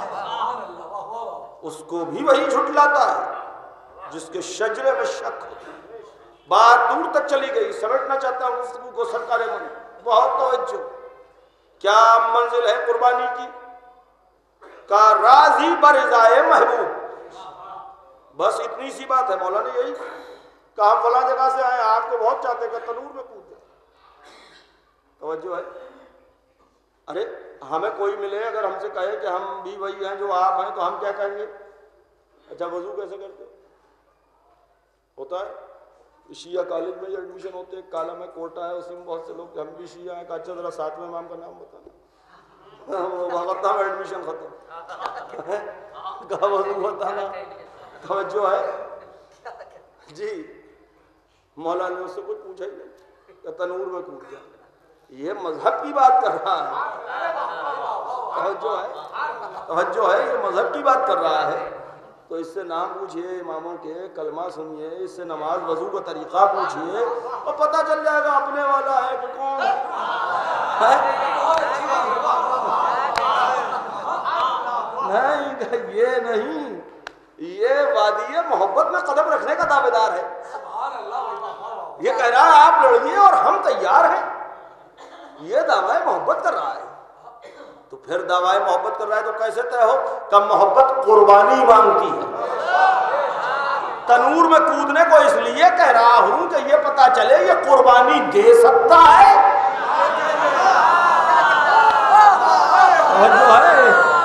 Speaker 1: اس کو بھی وہی جھٹلاتا ہے جس کے شجرے میں شک ہوتا ہے. بات دور تک چلی گئی، سمیٹنا چاہتا ہوں گفتگو کو سرکار من. بہت توجہ. کیا منزل ہے قربانی کی؟ کا راضی برضائے محبوب. بس اتنی سی بات ہے. مولا نے یہی کہا ہم فلاں جگہ سے آئے آپ کو بہت چاہتے کہ تنور میں کود جائے. توجہ ہے. ارے ہمیں کوئی ملے اگر ہم سے کہے کہ ہم بھی وہی ہیں جو آپ ہیں تو ہم کیا کہیں گے؟ اچھا وضو کیسے کرتے ہوتا ہے؟ شیعہ کالج میں جو ایڈمیشن ہوتے ہیں کالا میں کوٹا ہے اسی میں بہت سے لوگ ہم بھی شیعہ ہیں. اچھا ذرا ساتویں امام کا نام بتانا. وقت میں ایڈمیشن ختم کہا وضو بتانا. توجہ ہے جی. مولا نے اس سے کچھ پوچھا ہی نہیں کہ تنور میں کود جائے. یہ مذہب کی بات کر رہا ہے. توجہ ہے توجہ ہے یہ مذہب کی بات کر رہا ہے. تو اس سے نام پوچھئے اماموں کے، کلمہ سنیے، اس سے نماز وضو کا طریقہ پوچھئے اور پتہ چل جائے گا اپنے والا ہے کہ کون ہے. نہیں یہ نہیں، یہ وادی محبت میں قدم رکھنے کا دعوے دار ہے. یہ کہہ رہا ہے آپ لڑیے اور ہم تیار ہیں. یہ دعویٰ محبت کر رہا ہے. تو پھر دعویٰ محبت کر رہا ہے تو کیسے طے ہو کہ محبت قربانی مانگتی ہے؟ تنور میں کودنے کو اس لیے کہہ رہا ہوں کہ یہ پتا چلے یہ قربانی دے سکتا ہے. جو ہے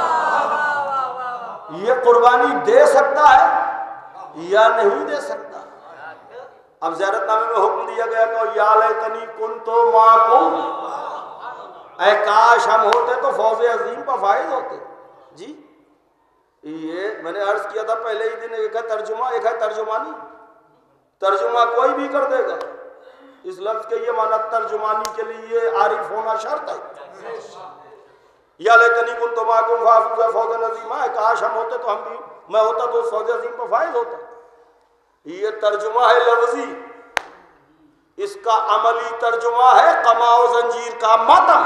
Speaker 1: یہ قربانی دے سکتا ہے یا نہیں دے سکتا. اب زیارت نامے میں حکم دیا گیا کہ یا لیتنی کنتو معکم، اے کاش ہم ہوتے تو فوز عظیم پر فائز ہوتے. جی یہ میں نے عرض کیا تھا پہلے ہی دن، ایک ہے ترجمہ ایک ہے ترجمانی. ترجمہ کوئی بھی کر دے گا. اس لفظ کے یہ معنی ترجمانی کے لیے عارف ہونا شرط ہے. یا لیتنی کنتو معکم فافوز فوزا عظیما، اے کاش ہم ہوتے تو ہم بھی میں ہوتا تو فوز عظیم پر فائز ہوتا. یہ ترجمہ ہے لفظی. اس کا عملی ترجمہ ہے قما و زنجیر کا ماتم.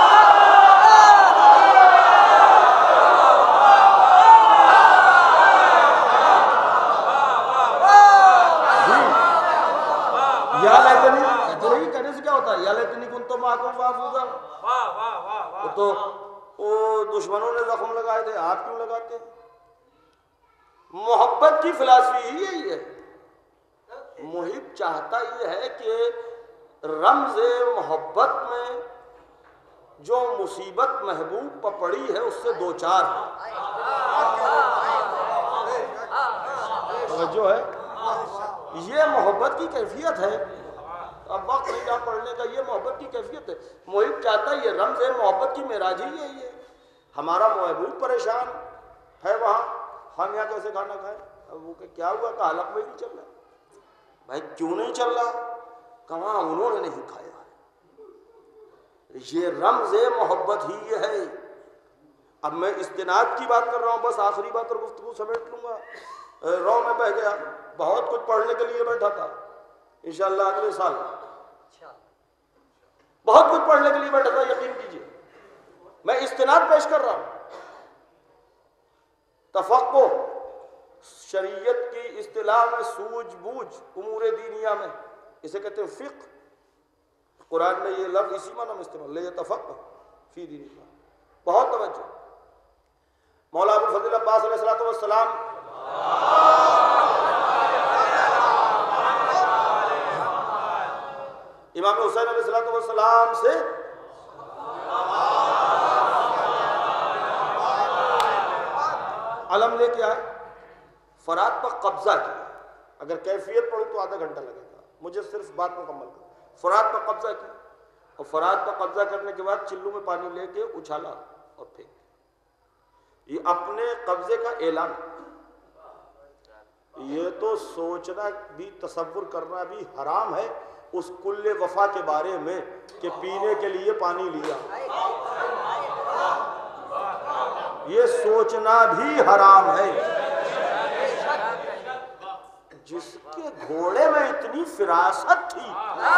Speaker 1: یا لیتنی نہیں کہنے سے کیا ہوتا ہے؟ یا لیتنی کنتو معکم فافوز. تو وہ دشمنوں نے زخم لگائے تھے، آپ کیوں لگاتے ہیں؟ محبت کی فلسفی ہی یہی ہے. محب چاہتا یہ ہے کہ رمز محبت میں جو مصیبت محبوب پر پڑی ہے اس سے دو چار ہے. جو ہے یہ محبت کی کیفیت ہے. اب وقت نہیں رہا پڑھنے کا. یہ محبت کی کیفیت ہے. محب چاہتا ہے یہ رمز محبت کی معراج ہی یہی ہے. ہمارا محبوب پریشان ہے وہاں، ہم یہاں کیسے کھانا کھائیں؟ اب وہ کہ کیا ہوا کہ حلق میں نہیں چل رہا. بھائی کیوں نہیں چل رہا؟ کہاں انہوں نے نہیں کھایا. یہ رمز محبت ہی ہے. اب میں استناد کی بات کر رہا ہوں، بس آخری بات اور گفتگو سمیٹ لوں گا. رو میں بہ گیا. بہت کچھ پڑھنے کے لیے بیٹھا تھا. انشاءاللہ اگلے سال بہت کچھ پڑھنے کے لیے بیٹھا تھا. یقین کیجیے میں استناد پیش کر رہا ہوں. تفقہ شریعت کی اصطلاح میں سوجھ بوجھ امور دینیہ میں اسے کہتے ہیں فقہ. قرآن میں یہ لفظ اسی معنی میں استعمال لے تفقہ فی دین اللہ. بہت توجہ. مولا ابو الفضل عباس علیہ السلام امام حسین علیہ السلام سے علم لے کے آئے، فرات پر قبضہ کیا. اگر کیفیت پڑھوں تو آدھا گھنٹہ لگے گا، مجھے صرف بات مکمل کرو. فرات پر قبضہ کیا، اور فرات پر قبضہ کرنے کے بعد چلو میں پانی لے کے اچھالا اور پھینک. یہ اپنے قبضے کا اعلان. یہ تو سوچنا بھی تصور کرنا بھی حرام ہے اس کل وفا کے بارے میں کہ پینے کے لیے پانی لیا. یہ سوچنا بھی حرام ہے. جس کے گھوڑے میں اتنی فراست تھی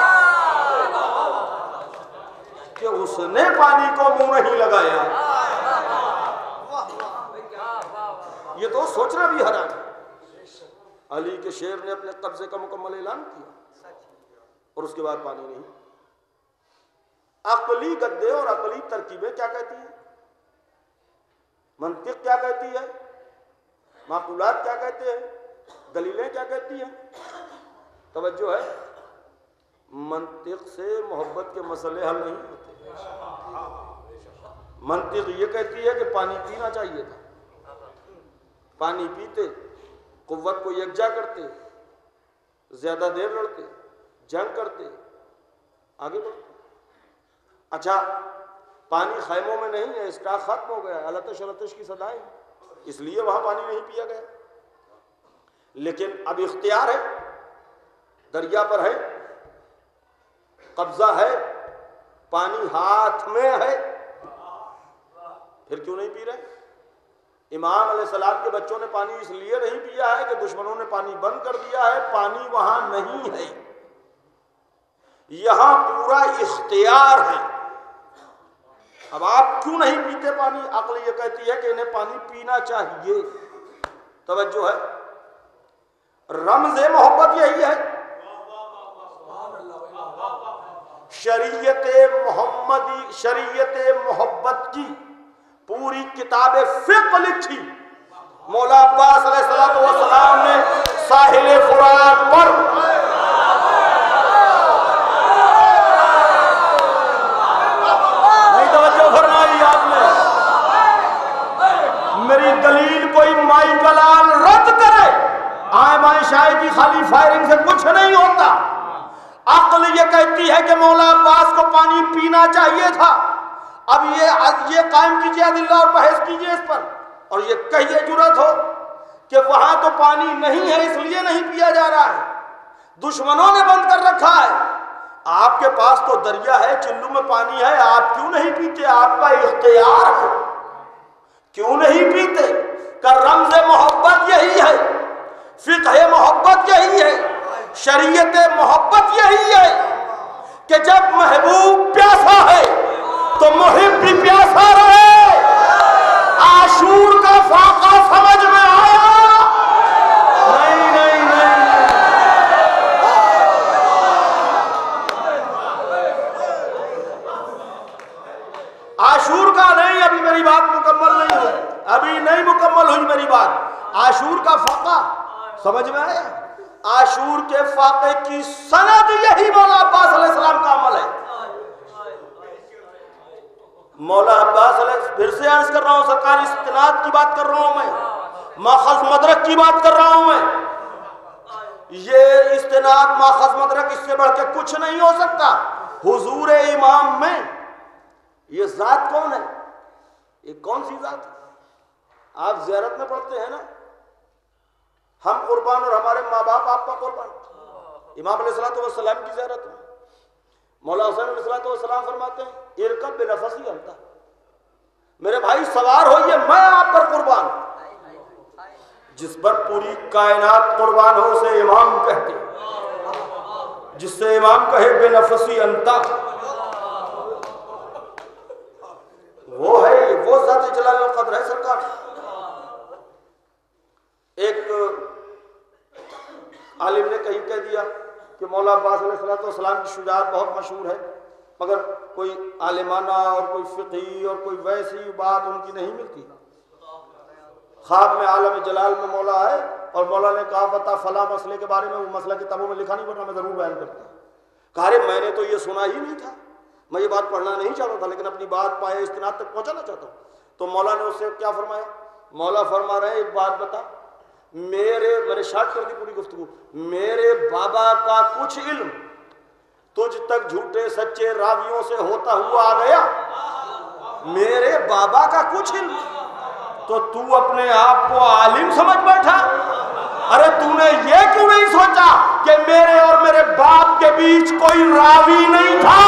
Speaker 1: کہ اس نے پانی کو منہ نہیں لگایا, یہ تو سوچنا بھی حرام ہے. علی کے شیر نے اپنے قبضے کا مکمل اعلان کیا اور اس کے بعد پانی نہیں. عقلی گدے اور عقلی ترکیبیں کیا کہتی ہیں, منطق کیا کہتی ہے, معقولات کیا کہتے ہیں, دلیلیں کیا کہتی ہیں. توجہ ہے, منطق سے محبت کے مسئلے حل نہیں ہوتے. منطق یہ کہتی ہے کہ پانی پینا چاہیے تھا, پانی پیتے, قوت کو یکجا کرتے, زیادہ دیر لڑتے, جنگ کرتے, آگے بڑھتے. اچھا پانی خیموں میں نہیں ہے, اسٹاک ختم ہو گیا, التش التش کی صدائیں, اس لیے وہاں پانی نہیں پیا گیا. لیکن اب اختیار ہے, دریا پر ہے, قبضہ ہے, پانی ہاتھ میں ہے, پھر کیوں نہیں پی رہے؟ امام علیہ السلام کے بچوں نے پانی اس لیے نہیں پیا ہے کہ دشمنوں نے پانی بند کر دیا ہے, پانی وہاں نہیں ہے, یہاں پورا اختیار ہے. اب آپ کیوں نہیں پیتے پانی؟ عقل یہ کہتی ہے کہ انہیں پانی پینا چاہیے. توجہ ہے, رمز محبت یہی ہے. شریعت محمدی, شریعت محبت کی پوری کتاب فقہ لکھی مولا عباس علیہ السلام نے ساحل فرات پر. نہیں توجہ فرمائی آپ نے؟ میری دلیل کوئی مائی کلال رد کرے, آئے مائیں شاہ کی خالی فائرنگ سے کچھ نہیں ہوتا. عقل یہ کہتی ہے کہ مولا عباس کو پانی پینا چاہیے تھا. اب یہ یہ قائم کیجئے عدلہ اور بحث کیجئے اس پر, اور یہ کہیے جرات ہو کہ وہاں تو پانی نہیں ہے اس لیے نہیں پیا جا رہا ہے, دشمنوں نے بند کر رکھا ہے. آپ کے پاس تو دریا ہے, چلو میں پانی ہے, آپ کیوں نہیں پیتے؟ آپ کا اختیار ہے, کیوں نہیں پیتے؟ کہ رمز محبت یہی ہے, فقہ محبت یہی ہے, شریعت محبت یہی ہے کہ جب محبوب پیاسا ہے تو محب بھی پیاسا رہے. عاشور کا فاقہ سمجھ میں آیا؟ نہیں نہیں نہیں. عاشور کا نہیں, ابھی میری بات مکمل نہیں ہوئی, ابھی نہیں مکمل ہوئی میری بات. عاشور کا فاقہ سمجھ میں آیا؟ عاشور کے فاقے کی سند یہی مولا عباس علیہ السلام کا عمل ہے. مولا عباس علیہ, پھر سے عرض کر رہا ہوں, سرکاری استناد کی بات کر رہا ہوں میں, ماخذ مدرک کی بات کر رہا ہوں میں. یہ استناد ماخذ مدرک اس سے بڑھ کے کچھ نہیں ہو سکتا. حضور امام میں یہ ذات کون ہے؟ یہ کون سی ذات ہے؟ آپ زیارت میں پڑھتے ہیں نا, ہم قربان اور ہمارے ماں باپ آپ کا قربان. امام علیہ السلام کی زیارت میں مولا حسین علیہ السلام فرماتے ہیں ارکب بنفسی انت, میرے بھائی سوار ہوئیے, میں آپ پر قربان. جس پر پوری کائنات قربان ہو اسے امام کہتے, جس سے امام کہے بنفسی انت, وہ ہے, وہ ذات جلال القدر ہے سرکار. ایک عالم نے کہیں کہہ دیا کہ مولا عباس علیہ السلام کی شجاعت بہت مشہور ہے, مگر کوئی عالمانہ اور کوئی فقہی اور کوئی ویسی بات ان کی نہیں ملتی. خواب میں عالم جلال میں مولا آئے اور مولا نے کہا بتا فلاں مسئلے کے بارے میں, وہ مسئلہ کتابوں میں لکھا نہیں, ورنہ میں ضرور بیان کرتا. کہا رے میں نے تو یہ سنا ہی نہیں تھا, میں یہ بات پڑھنا نہیں چاہتا تھا, لیکن اپنی بات پائے استناد تک پہنچانا چاہتا ہوں. تو مولا نے اس سے کیا فرمایا؟ مولا فرما رہے ہیں ایک بات بتا, میرے میں نے شارٹ کر دی پوری گفتگو, میرے بابا کا کچھ علم تجھ تک جھوٹے سچے راویوں سے ہوتا ہوا آ گیا، میرے بابا کا کچھ علم، تو تو اپنے آپ کو عالم سمجھ بیٹھا۔ ارے تو نے یہ کیوں نہیں سوچا کہ میرے اور میرے باپ کے بیچ کوئی راوی نہیں تھا؟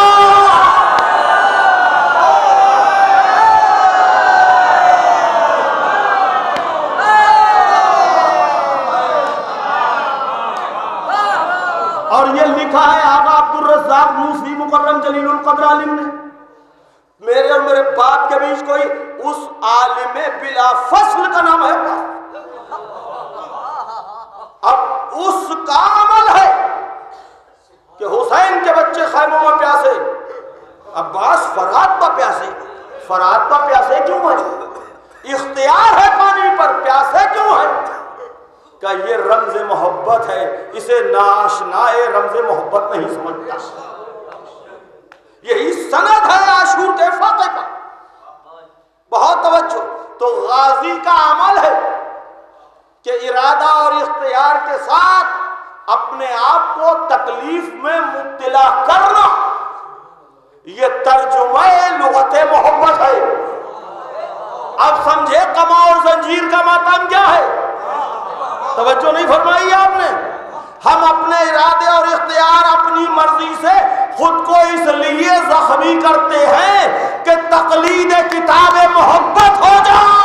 Speaker 1: اور یہ لکھا ہے آقا عبدالرزاق موسوی مکرم جلیل القدر عالم نے، میرے اور میرے باپ کے بیچ کوئی، اس عالم بلا فصل کا نام ہے۔ اب اس کا عمل ہے کہ حسین کے بچے خیموں میں پیاسے، عباس فرات پا پیاسے، فرات پا پیاسے کیوں ہے؟ اختیار ہے پانی پر، پیاسے کیوں ہے؟ کہ یہ رمز محبت ہے، اسے ناشنائے رمز محبت نہیں سمجھتا۔ یہی سند ہے عاشور کے فاتح پر، بہت توجہ۔ تو غازی کا عمل ہے کہ ارادہ اور اختیار کے ساتھ اپنے آپ کو تکلیف میں مبتلا کرنا، یہ ترجمہ لغت محبت ہے۔ اب سمجھے کما اور زنجیر کا ماتم کیا ہے؟ توجہ نہیں فرمائی آپ نے؟ ہم اپنے ارادے اور اختیار اپنی مرضی سے خود کو اس لیے زخمی کرتے ہیں کہ تقلید کتاب محبت ہو جائے۔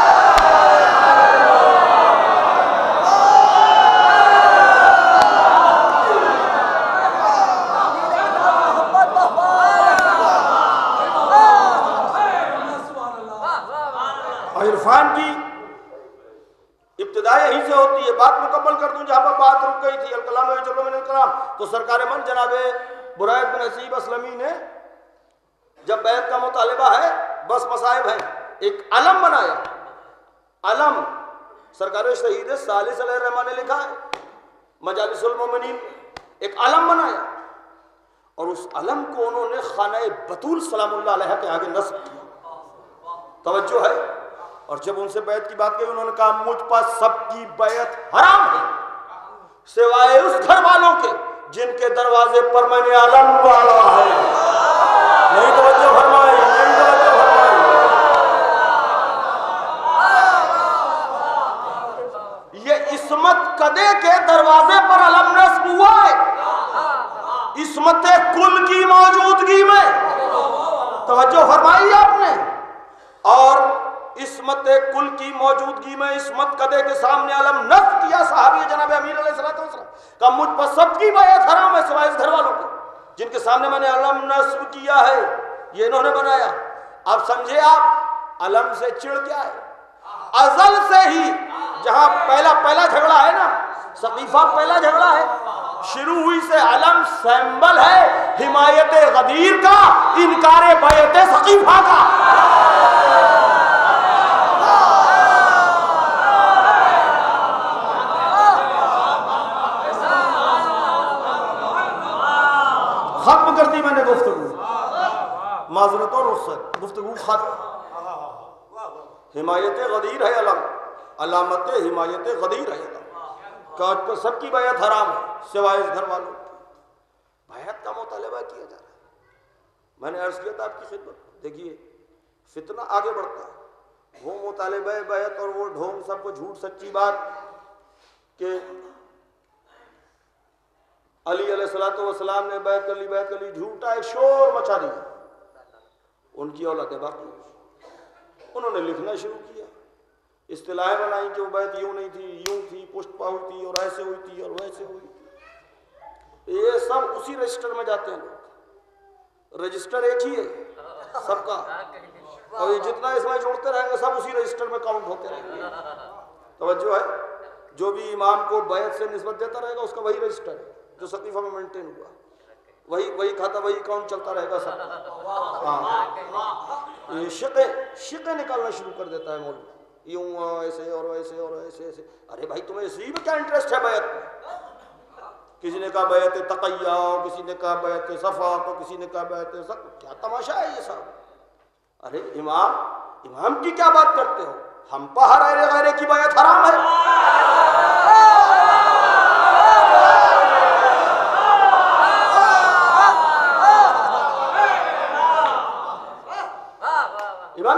Speaker 1: عرفان کی ابتدا یہیں سے ہوتی ہے۔ بات مکمل کر دوں جہاں پر بات رک گئی تھی، الکلام یجر من الکلام۔ تو سرکار من جناب برائد بن حسیب اسلمی نے جب بیعت کا مطالبہ ہے، بس مصائب ہیں، ایک علم بنایا۔ علم سرکار شہید ثالث علیہ الرحمٰن نے لکھا ہے مجالس المومنین، ایک علم بنایا، اور اس علم کو انہوں نے خانہ بطول سلام اللہ علیہ کے آگے نصب کیا۔ توجہ ہے؟ اور جب ان سے بیعت کی بات کی، انہوں نے کہا مجھ پر سب کی بیعت حرام ہے سوائے اس گھر والوں کے جن کے دروازے پر میں نے علم ڈالا ہے۔ نہیں توجہ فرمائی، نہیں توجہ فرمائی۔ یہ عصمت کدے کے دروازے پر علم نصب ہوا ہے، عصمت کل کی موجودگی میں۔ توجہ فرمائی آپ نے؟ اور عصمت کل کی موجودگی میں عصمت قدے کے سامنے علم نصب کیا صحابی جناب امیر علیہ السلام کا مجھ پر سب کی بیعت حرام ہے سوائے اس گھر والوں کے جن کے سامنے میں نے علم نصب کیا ہے، یہ انہوں نے بنایا۔ اب سمجھے آپ علم سے چڑ کیا ہے؟ ازل سے ہی جہاں پہلا پہلا جھگڑا ہے نا، سقیفہ پہلا جھگڑا ہے، شروع ہوئی سے علم سیمبل ہے حمایت غدیر کا، انکار بیعت سقیفہ کا۔ ختم کر دی میں نے گفتگو، معذرت اور رخصت، گفتگو ختم۔ حمایت غدیر ہے علم، علامت حمایت غدیر ہے علم، کاج پر سب کی بیعت حرام ہے سوائے اس گھر والوں کی۔ بیعت کا مطالبہ کیا جا رہا ہے۔ میں نے عرض کیا تھا آپ کی خدمت، دیکھیے فتنہ آگے بڑھتا ہے، وہ مطالبہ بیعت اور وہ ڈھونگ سب کو جھوٹ سچی بات کہ علی علیہ الصلوۃ والسلام نے بیعت کر لی بیعت کر لی، جھوٹا ایک شور مچا دیا۔ ان کی اولادیں باقی، انہوں نے لکھنا شروع کیا، اصطلاحیں بنائی کہ وہ بیعت یوں نہیں تھی، یوں تھی، پشت پا ہوئی تھی، اور ایسے ہوئی تھی اور ویسے ہوئی تھی۔ یہ سب اسی رجسٹر میں جاتے ہیں لوگ، رجسٹر ایک ہی ہے سب کا، اور یہ جتنا اس میں جوڑتے رہیں گے سب اسی رجسٹر میں کاؤنٹ ہوتے رہیں گے۔ توجہ ہے؟ جو بھی امام کو بیعت سے نسبت دیتا رہے گا اس کا وہی رجسٹر ہے جو سقیفہ میں مینٹین ہوا، وہی وہی کھاتا وہی اکاؤنٹ چلتا رہے گا سب۔ ہاں یہ شقیں شقیں نکالنا شروع کر دیتا ہے مولوی، یوں ایسے اور ایسے اور ایسے ایسے۔ ارے بھائی تمہیں اسی میں کیا انٹرسٹ ہے بیعت میں؟ کسی نے کہا بیعت تقیہ، کسی نے کہا بیعت صفا، تو کسی نے کہا بیعت سخت، کیا تماشا ہے یہ سب؟ ارے امام امام کی کیا بات کرتے ہو؟ ہم پر ہر غیر غیرے کی بیعت حرام ہے۔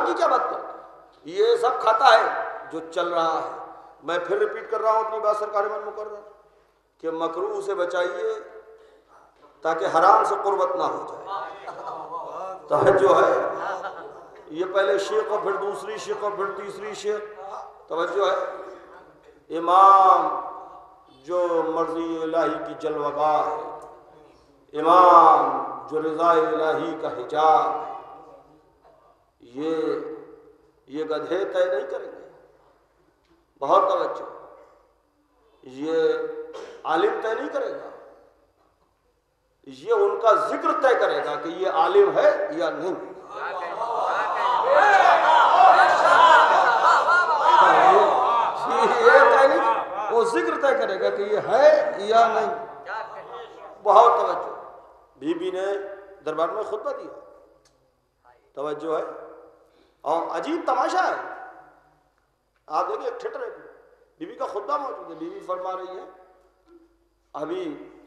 Speaker 1: کی کیا بات کرتا ہے؟ یہ سب کھاتا ہے جو چل رہا ہے۔ میں پھر ریپیٹ کر رہا ہوں اپنی بات سرکار من مقرر کہ مکروہ سے بچائیے تاکہ حرام سے قربت نہ ہو جائے۔ توجہ ہے، یہ پہلے شیخ اور پھر دوسری شیخ اور پھر تیسری شیخ۔ توجہ ہے، امام جو مرضی الہی کی جلوگاہ ہے، امام جو رضا الہی کا حجاب ہے، یہ یہ گدھے طے نہیں کریں گے۔ بہت توجہ، یہ عالم طے نہیں کرے گا، یہ ان کا ذکر طے کرے گا کہ یہ عالم ہے یا نہیں۔ یہ طے نہیں، وہ ذکر طے کرے گا کہ یہ ہے یا نہیں۔ بہت توجہ، بی بی نے دربار میں خطبہ دیا، توجہ ہے، اور عجیب تماشا ہے، آپ دیکھیں ایک ٹھٹر ہے، بی بی کا خطبہ موجود ہے، بی بی فرما رہی ہے ابھی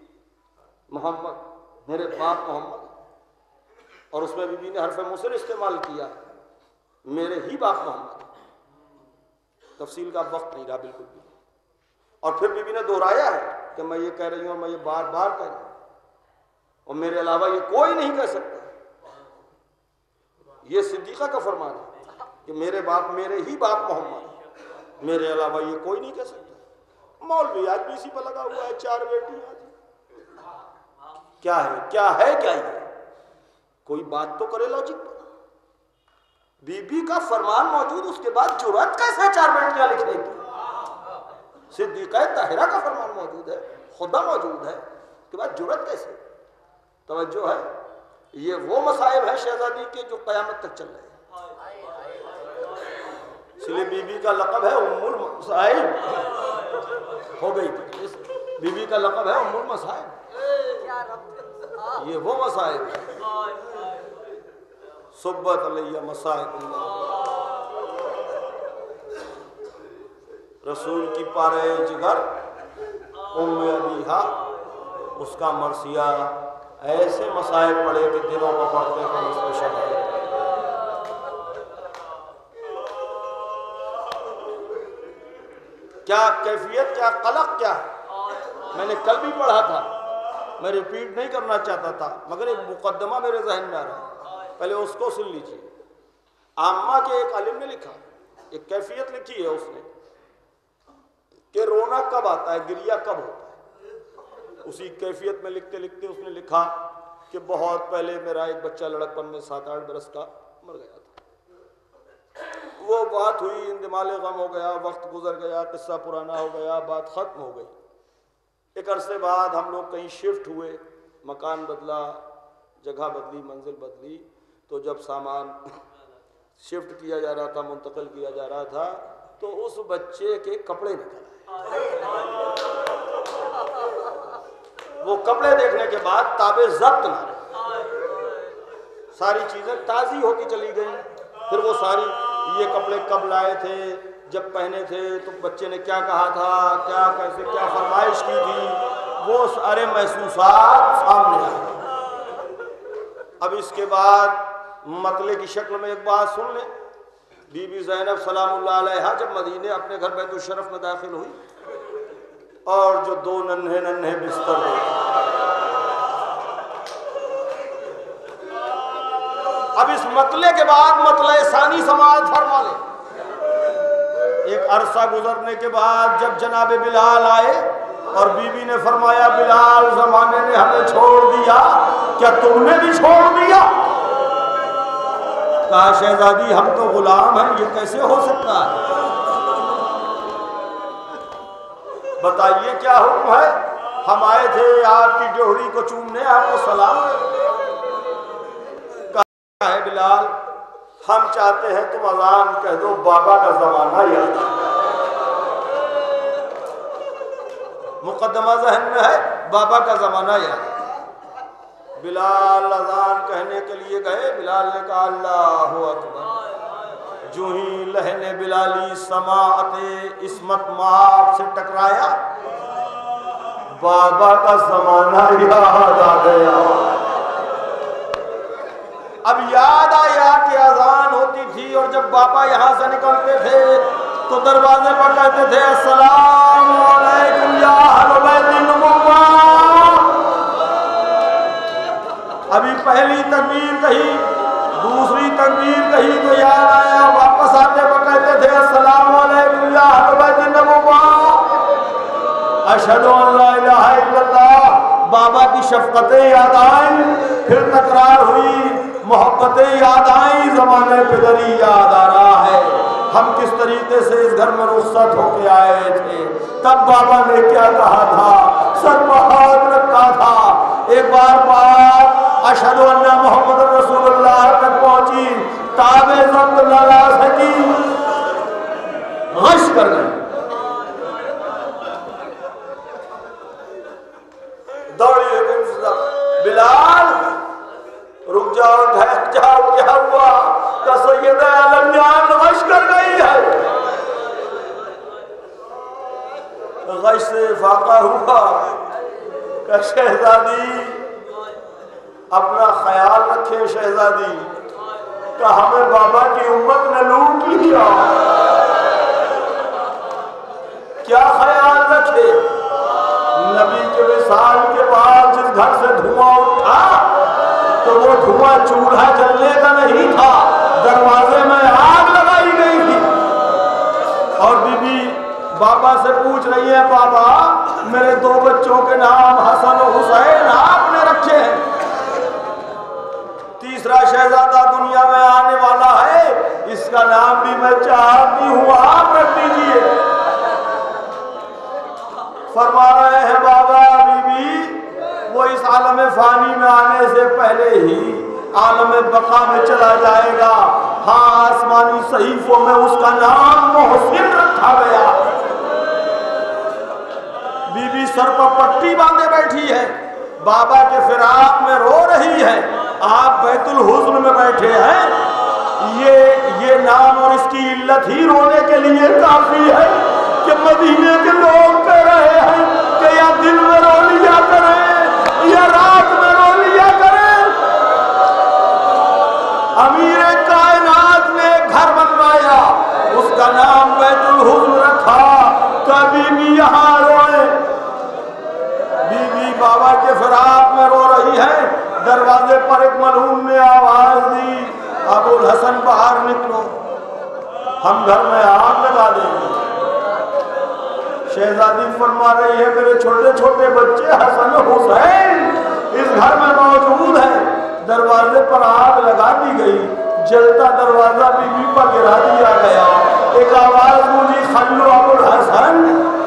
Speaker 1: محمد میرے باپ محمد، اور اس میں بی بی نے حرف مصر استعمال کیا، میرے ہی باپ محمد، تفصیل کا وقت نہیں رہا بالکل بھی، اور پھر بی بی نے دہرایا ہے کہ میں یہ کہہ رہی ہوں اور میں یہ بار بار کہہ رہی ہوں، اور میرے علاوہ یہ کوئی نہیں کہہ سکتا۔ یہ صدیقہ کا فرمان ہے کہ میرے باپ میرے ہی باپ محمد، میرے علاوہ یہ کوئی نہیں کہہ سکتا۔ مولوی آج بھی اسی پہ لگا ہوا ہے، چار بیٹی ہیں، کیا ہے کیا ہے کیا یہ کوئی بات تو کرے لاجک پر۔ بی بی کا فرمان موجود، اس کے بعد جرأت کیسے چار بیٹیاں لکھنے کی؟ صدیقہ طاہرہ کا فرمان موجود ہے، خدا موجود ہے، اس کے بعد جرأت کیسے؟ توجہ ہے، یہ وہ مصائب ہیں شہزادی کے جو قیامت تک چل رہے ہیں۔ اس لیے بی بی کا لقب ہے ام المصائب، ہو گئی تھی، بی بی کا لقب ہے ام المصائب، یہ وہ مصائب ہیں۔ صبت علیہ مصائب اللہ، رسول کی پارے جگر ام ابیہا، اس کا مرثیہ ایسے مصائب پڑے کہ دلوں کو پڑھتے ہیں اس میں شبہ۔ کیا کیفیت، کیا قلق، کیا میں نے کل بھی پڑھا تھا، میں ریپیٹ نہیں کرنا چاہتا تھا، مگر ایک مقدمہ میرے ذہن میں آ رہا ہے، پہلے اس کو سن لیجیے۔ عامہ کے ایک عالم نے لکھا، ایک کیفیت لکھی ہے اس نے کہ رونا کب آتا ہے، گریہ کب ہوتا ہے۔ اسی کیفیت میں لکھتے لکھتے اس نے لکھا کہ بہت پہلے میرا ایک بچہ لڑکپن میں سات آٹھ برس کا مر گیا تھا، وہ بات ہوئی، اندمال غم ہو گیا، وقت گزر گیا، قصہ پرانا ہو گیا، بات ختم ہو گئی۔ ایک عرصے بعد ہم لوگ کہیں شفٹ ہوئے، مکان بدلا، جگہ بدلی، منزل بدلی، تو جب سامان شفٹ کیا جا رہا تھا، منتقل کیا جا رہا تھا، تو اس بچے کے کپڑے نکل آئے۔ وہ کپڑے دیکھنے کے بعد تابع ضبط نہ رہے، ساری چیزیں تازی ہوتی چلی گئیں۔ پھر وہ ساری، یہ کپڑے کب لائے تھے، جب پہنے تھے تو بچے نے کیا کہا تھا، کیا کیسے کیا فرمائش کی تھی، وہ سارے محسوسات سامنے آئے۔ اب اس کے بعد مطلع کی شکل میں ایک بات سن لیں، بی بی زینب سلام اللہ علیہا جب مدینے اپنے گھر بیت الشرف میں داخل ہوئی، اور جو دو ننھے ننھے بستر دیکھے، اب اس مطلع کے بعد مطلع ثانی سماعت فرما لیں۔ ایک عرصہ گزرنے کے بعد جب جناب بلال آئے اور بی بی نے فرمایا بلال زمانے نے ہمیں چھوڑ دیا، کیا تم نے بھی چھوڑ دیا؟ کہا شہزادی ہم تو غلام ہیں، یہ کیسے ہو سکتا ہے؟ بتائیے کیا حکم ہے؟ ہم آئے تھے آپ کی ڈوہری کو چومنے، آپ کو سلام کرنے۔ کہا ہے بلال ہم چاہتے ہیں تم اذان کہہ دو، بابا کا زمانہ یاد ہے۔ مقدمہ ذہن میں ہے، بابا کا زمانہ یاد ہے۔ بلال اذان کہنے کے لیے گئے، بلال نے کہا اللہ اکبر، جو ہی لہن بلالی سماعت عصمت مآب سے ٹکرایا، بابا کا زمانہ یاد آ گیا۔ اب یاد آیا کہ اذان ہوتی تھی اور جب بابا یہاں سے نکلتے تھے تو دروازے پر کہتے تھے السلام علیکم یا اہل بیت النبوہ. ابھی پہلی تکبیر کہی دوسری تکبیر کہی تو یاد آیا, واپس آتے پر کہتے تھے السلام علیکم یا اہل بیت النبوہ اشہد ان لا الہ الا اللہ. بابا کی شفقتیں یاد آئیں, پھر تکرار ہوئی, محبتیں یاد آئیں, زمانے پدری یاد آ رہا ہے ہم کس طریقے سے اس گھر میں رخصت ہو کے آئے تھے. تب بابا نے کیا کہا تھا, سر پر ہاتھ رکھا تھا. ایک بار بات اشہد ان محمد رسول اللہ تک پہنچی, تابع ضبط نہ لا سکی, غش کر گئی. دوڑی بلال رک جاؤ, ٹھہر جاؤ, کیا ہوا؟ کہ سید عالم جان غش کر گئی ہے. غش سے فاقہ ہوا کہ شہزادی اپنا خیال رکھے, شہزادی کہ ہمیں بابا کی امت نے لوٹ لیا. کیا خیال رکھے؟ نبی کے وصال کے بعد جس گھر سے دھواں اٹھا تو وہ دھواں چولہا جلنے کا نہیں تھا, دروازے میں آگ لگائی گئی تھی. اور بی بی بابا سے پوچھ رہی ہے, بابا میرے دو بچوں کے نام حسن و حسین آپ نے رکھے ہیں, تیسرا شہزادہ دنیا میں آنے والا ہے, اس کا نام بھی میں چاہتی ہوں آپ رکھ دیجئے. فرما رہے ہیں بابا بی بی وہ اس عالم فانی میں آنے سے پہلے ہی عالم بقا میں چلا جائے گا. ہاں آسمانی صحیفوں میں اس کا نام محسن رکھا گیا. بی بی سر پر پٹی باندھے بیٹھی ہے, بابا کے فراق میں رو رہی ہے, آپ بیت الحزن میں بیٹھے ہیں. یہ یہ نام اور اس کی علت ہی رونے کے لیے کافی ہے کہ مدینے کے لوگ کہہ رہے ہیں کہ یا دن میں رو لیا کریں یا رات میں رو لیا کریں. امیر کائنات نے گھر بنوایا, اس کا نام بیت الحزن رکھا, کبھی بھی یہاں روئے. بی بی بابا کے فراق میں رو رہی ہے. دروازے پر ایک ملعون نے آواز دی, ابو الحسن باہر نکلو, ہم گھر میں آگ لگا دیں گے. شہزادی فرما رہی ہے میرے چھوٹے چھوٹے بچے حسن حسین اس گھر میں موجود ہیں. دروازے پر آگ لگا دی گئی, جلتا دروازہ بی بی پر گرا دیا گیا. ایک آواز گونجی, خلو ابو الحسن.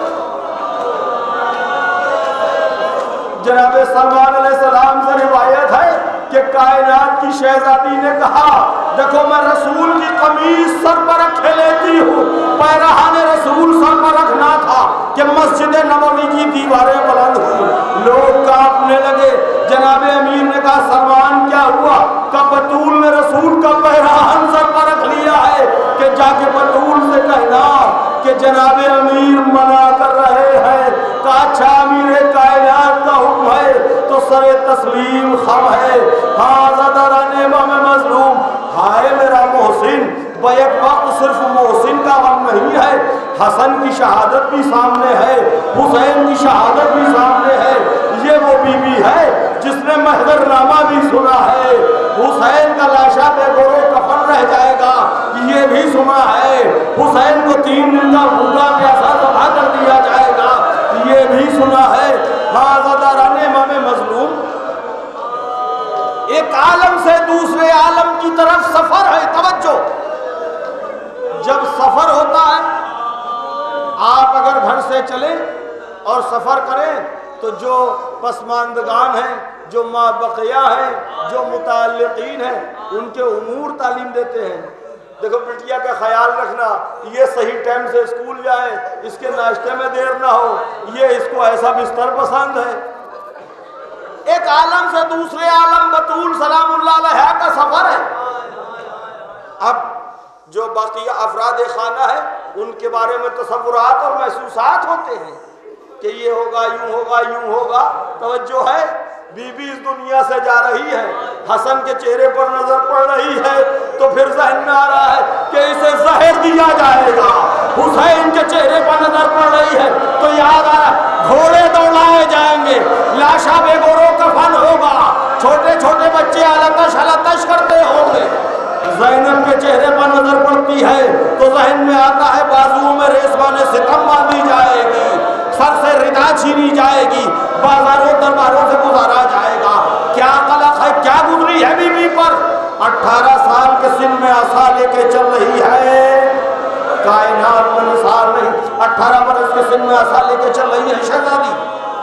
Speaker 1: جناب سلمان علیہ السلام سے روایت ہے کہ کائنات کی شہزادی نے کہا دیکھو میں رسول کی قمیص سر پر رکھے لیتی ہوں, پیرہان رسول سر پر رکھنا تھا کہ مسجد نبوی کی دیواریں بلند ہوئی, لوگ کانپنے لگے. جناب امیر نے کہا سلمان کیا ہوا؟ کہ بطول نے رسول کا پیرہان سر پر رکھ لیا ہے کہ جا کے بطول سے کہنا کہ جناب امیر منع کر رہے ہیں. کہا اچھا امیر کائنات کا حکم ہے تو سر تسلیم خم ہے. ہاں زدران امام مظلوم, ہائے میرا محسن. بیک وقت صرف محسن کا غم نہیں ہے, حسن کی شہادت بھی سامنے ہے, حسین کی شہادت بھی سامنے ہے. یہ وہ بی بی ہے جس نے محضر نامہ بھی سنا ہے. حسین کا لاشا بے گورو کفن رہ جائے گا, یہ بھی سنا ہے. حسین کو تین دن کا بھوکا پیاسا ذبح کر دیا جائے گا, یہ بھی سنا ہے. ہاں زدران امام مظلوم. ایک عالم سے دوسرے عالم کی طرف سفر ہے. توجہ, جب سفر ہوتا ہے آپ اگر گھر سے چلیں اور سفر کریں تو جو پسماندگان ہیں, جو ما بقیہ ہیں, جو متعلقین ہیں, ان کے امور تعلیم دیتے ہیں. دیکھو بٹیا کا خیال رکھنا, یہ صحیح ٹائم سے اسکول جائے, اس کے ناشتے میں دیر نہ ہو, یہ اس کو ایسا بستر پسند ہے. ایک عالم سے دوسرے عالم بطول سلام اللہ علیہ کا سفر ہے. اب جو باقی افراد خانہ ہے ان کے بارے میں تصورات اور محسوسات ہوتے ہیں کہ یہ ہوگا, یوں ہوگا, یوں ہوگا. توجہ ہے, بی بی اس دنیا سے جا رہی ہے، حسن کے چہرے پر نظر پڑ رہی ہے تو پھر ذہن میں آ رہا ہے کہ اسے زہر دیا جائے گا۔ حسین کے چہرے پر نظر پڑ رہی ہے تو یاد آ رہا گھوڑے دوڑائے جائیں گے، لاشا بے گورو کفن ہوگا، چھوٹے چھوٹے بچے آلتش آلتش کرتے ہوں گے۔ زینب کے چہرے پر نظر پڑتی ہے تو ذہن میں آتا ہے بازوؤں میں ریشمان ستم باندھی جائے گی، سر سے ردا چھینی جائے گی، بازاروں درباروں سے گزارا جائے گا۔ کیا قلق ہے، کیا گزری ہے بی بی پر؟ اٹھارہ سال کے سن میں عصا لے کے چل رہی ہے، کائنات میں مثال نہیں، اٹھارہ برس کے سن میں عصا لے کے چل رہی ہے شہزادی۔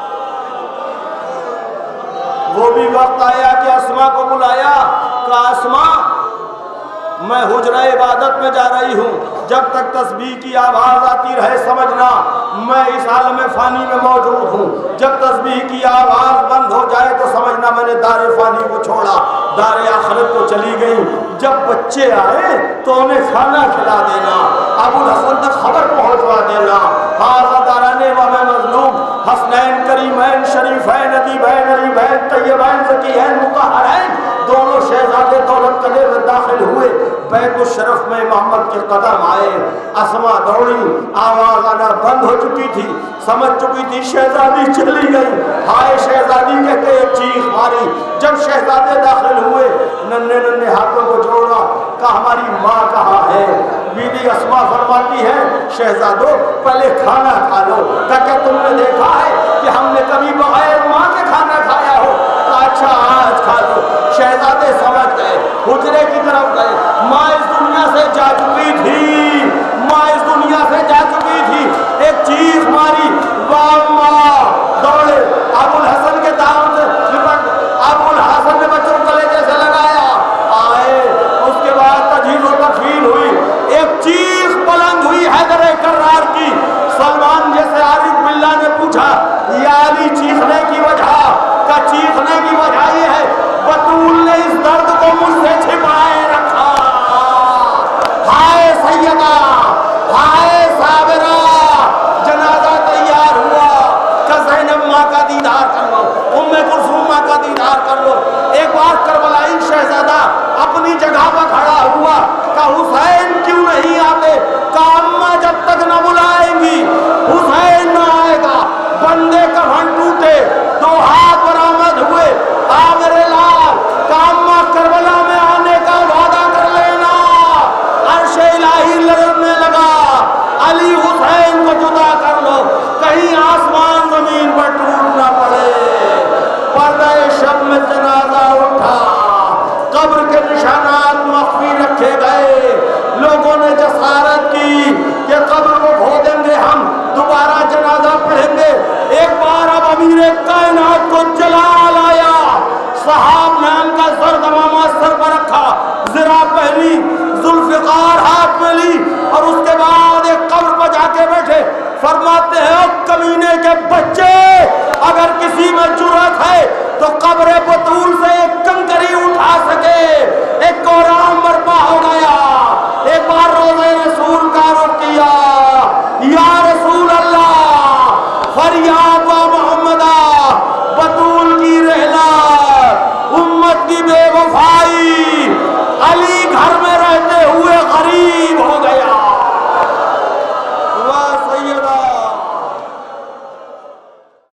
Speaker 1: وہ بھی وقت آیا کہ اسما کو بلایا، کہا اسما میں حجرہ عبادت میں جا رہی ہوں، جب تک تسبیح کی آواز آتی رہے سمجھنا میں اس عالم فانی میں موجود ہوں، جب تسبیح کی آواز بند ہو جائے تو سمجھنا میں نے دار فانی کو چھوڑا، دار آخرت کو چلی گئی۔ جب بچے آئے تو انہیں کھانا کھلا دینا، ابو الحسن تک خبر پہنچوا دینا، ہاذا داران امام مظلوم، حسنین کریمین شریفین ادیبین علیبین طیبین زکیین مطہرین، دونوں شہزادے دولت قلعے میں داخل ہوئے، بیت الشرف میں محمد کے قدم آئے، اسما دوڑی، آواز آنا بند ہو چکی تھی، سمجھ چکی تھی شہزادی چلی گئی، ہائے شہزادی کہتے ایک چیخ ماری۔ جب شہزادے داخل ہوئے ننھے ننھے ہاتھوں کو جوڑا، کہا ہماری ماں کہاں ہے؟ بی بی اسما فرماتی ہے شہزادو پہلے کھانا کھا لو، تاکہ تم نے دیکھا ہے کہ ہم نے کبھی بغیر ماں کے کھانا کھایا ہو؟ اچھا آج کھا لو۔ شہزادے سمجھ گئے، حجرے کی طرف گئے، ماں اس دنیا سے جا چکی تھی،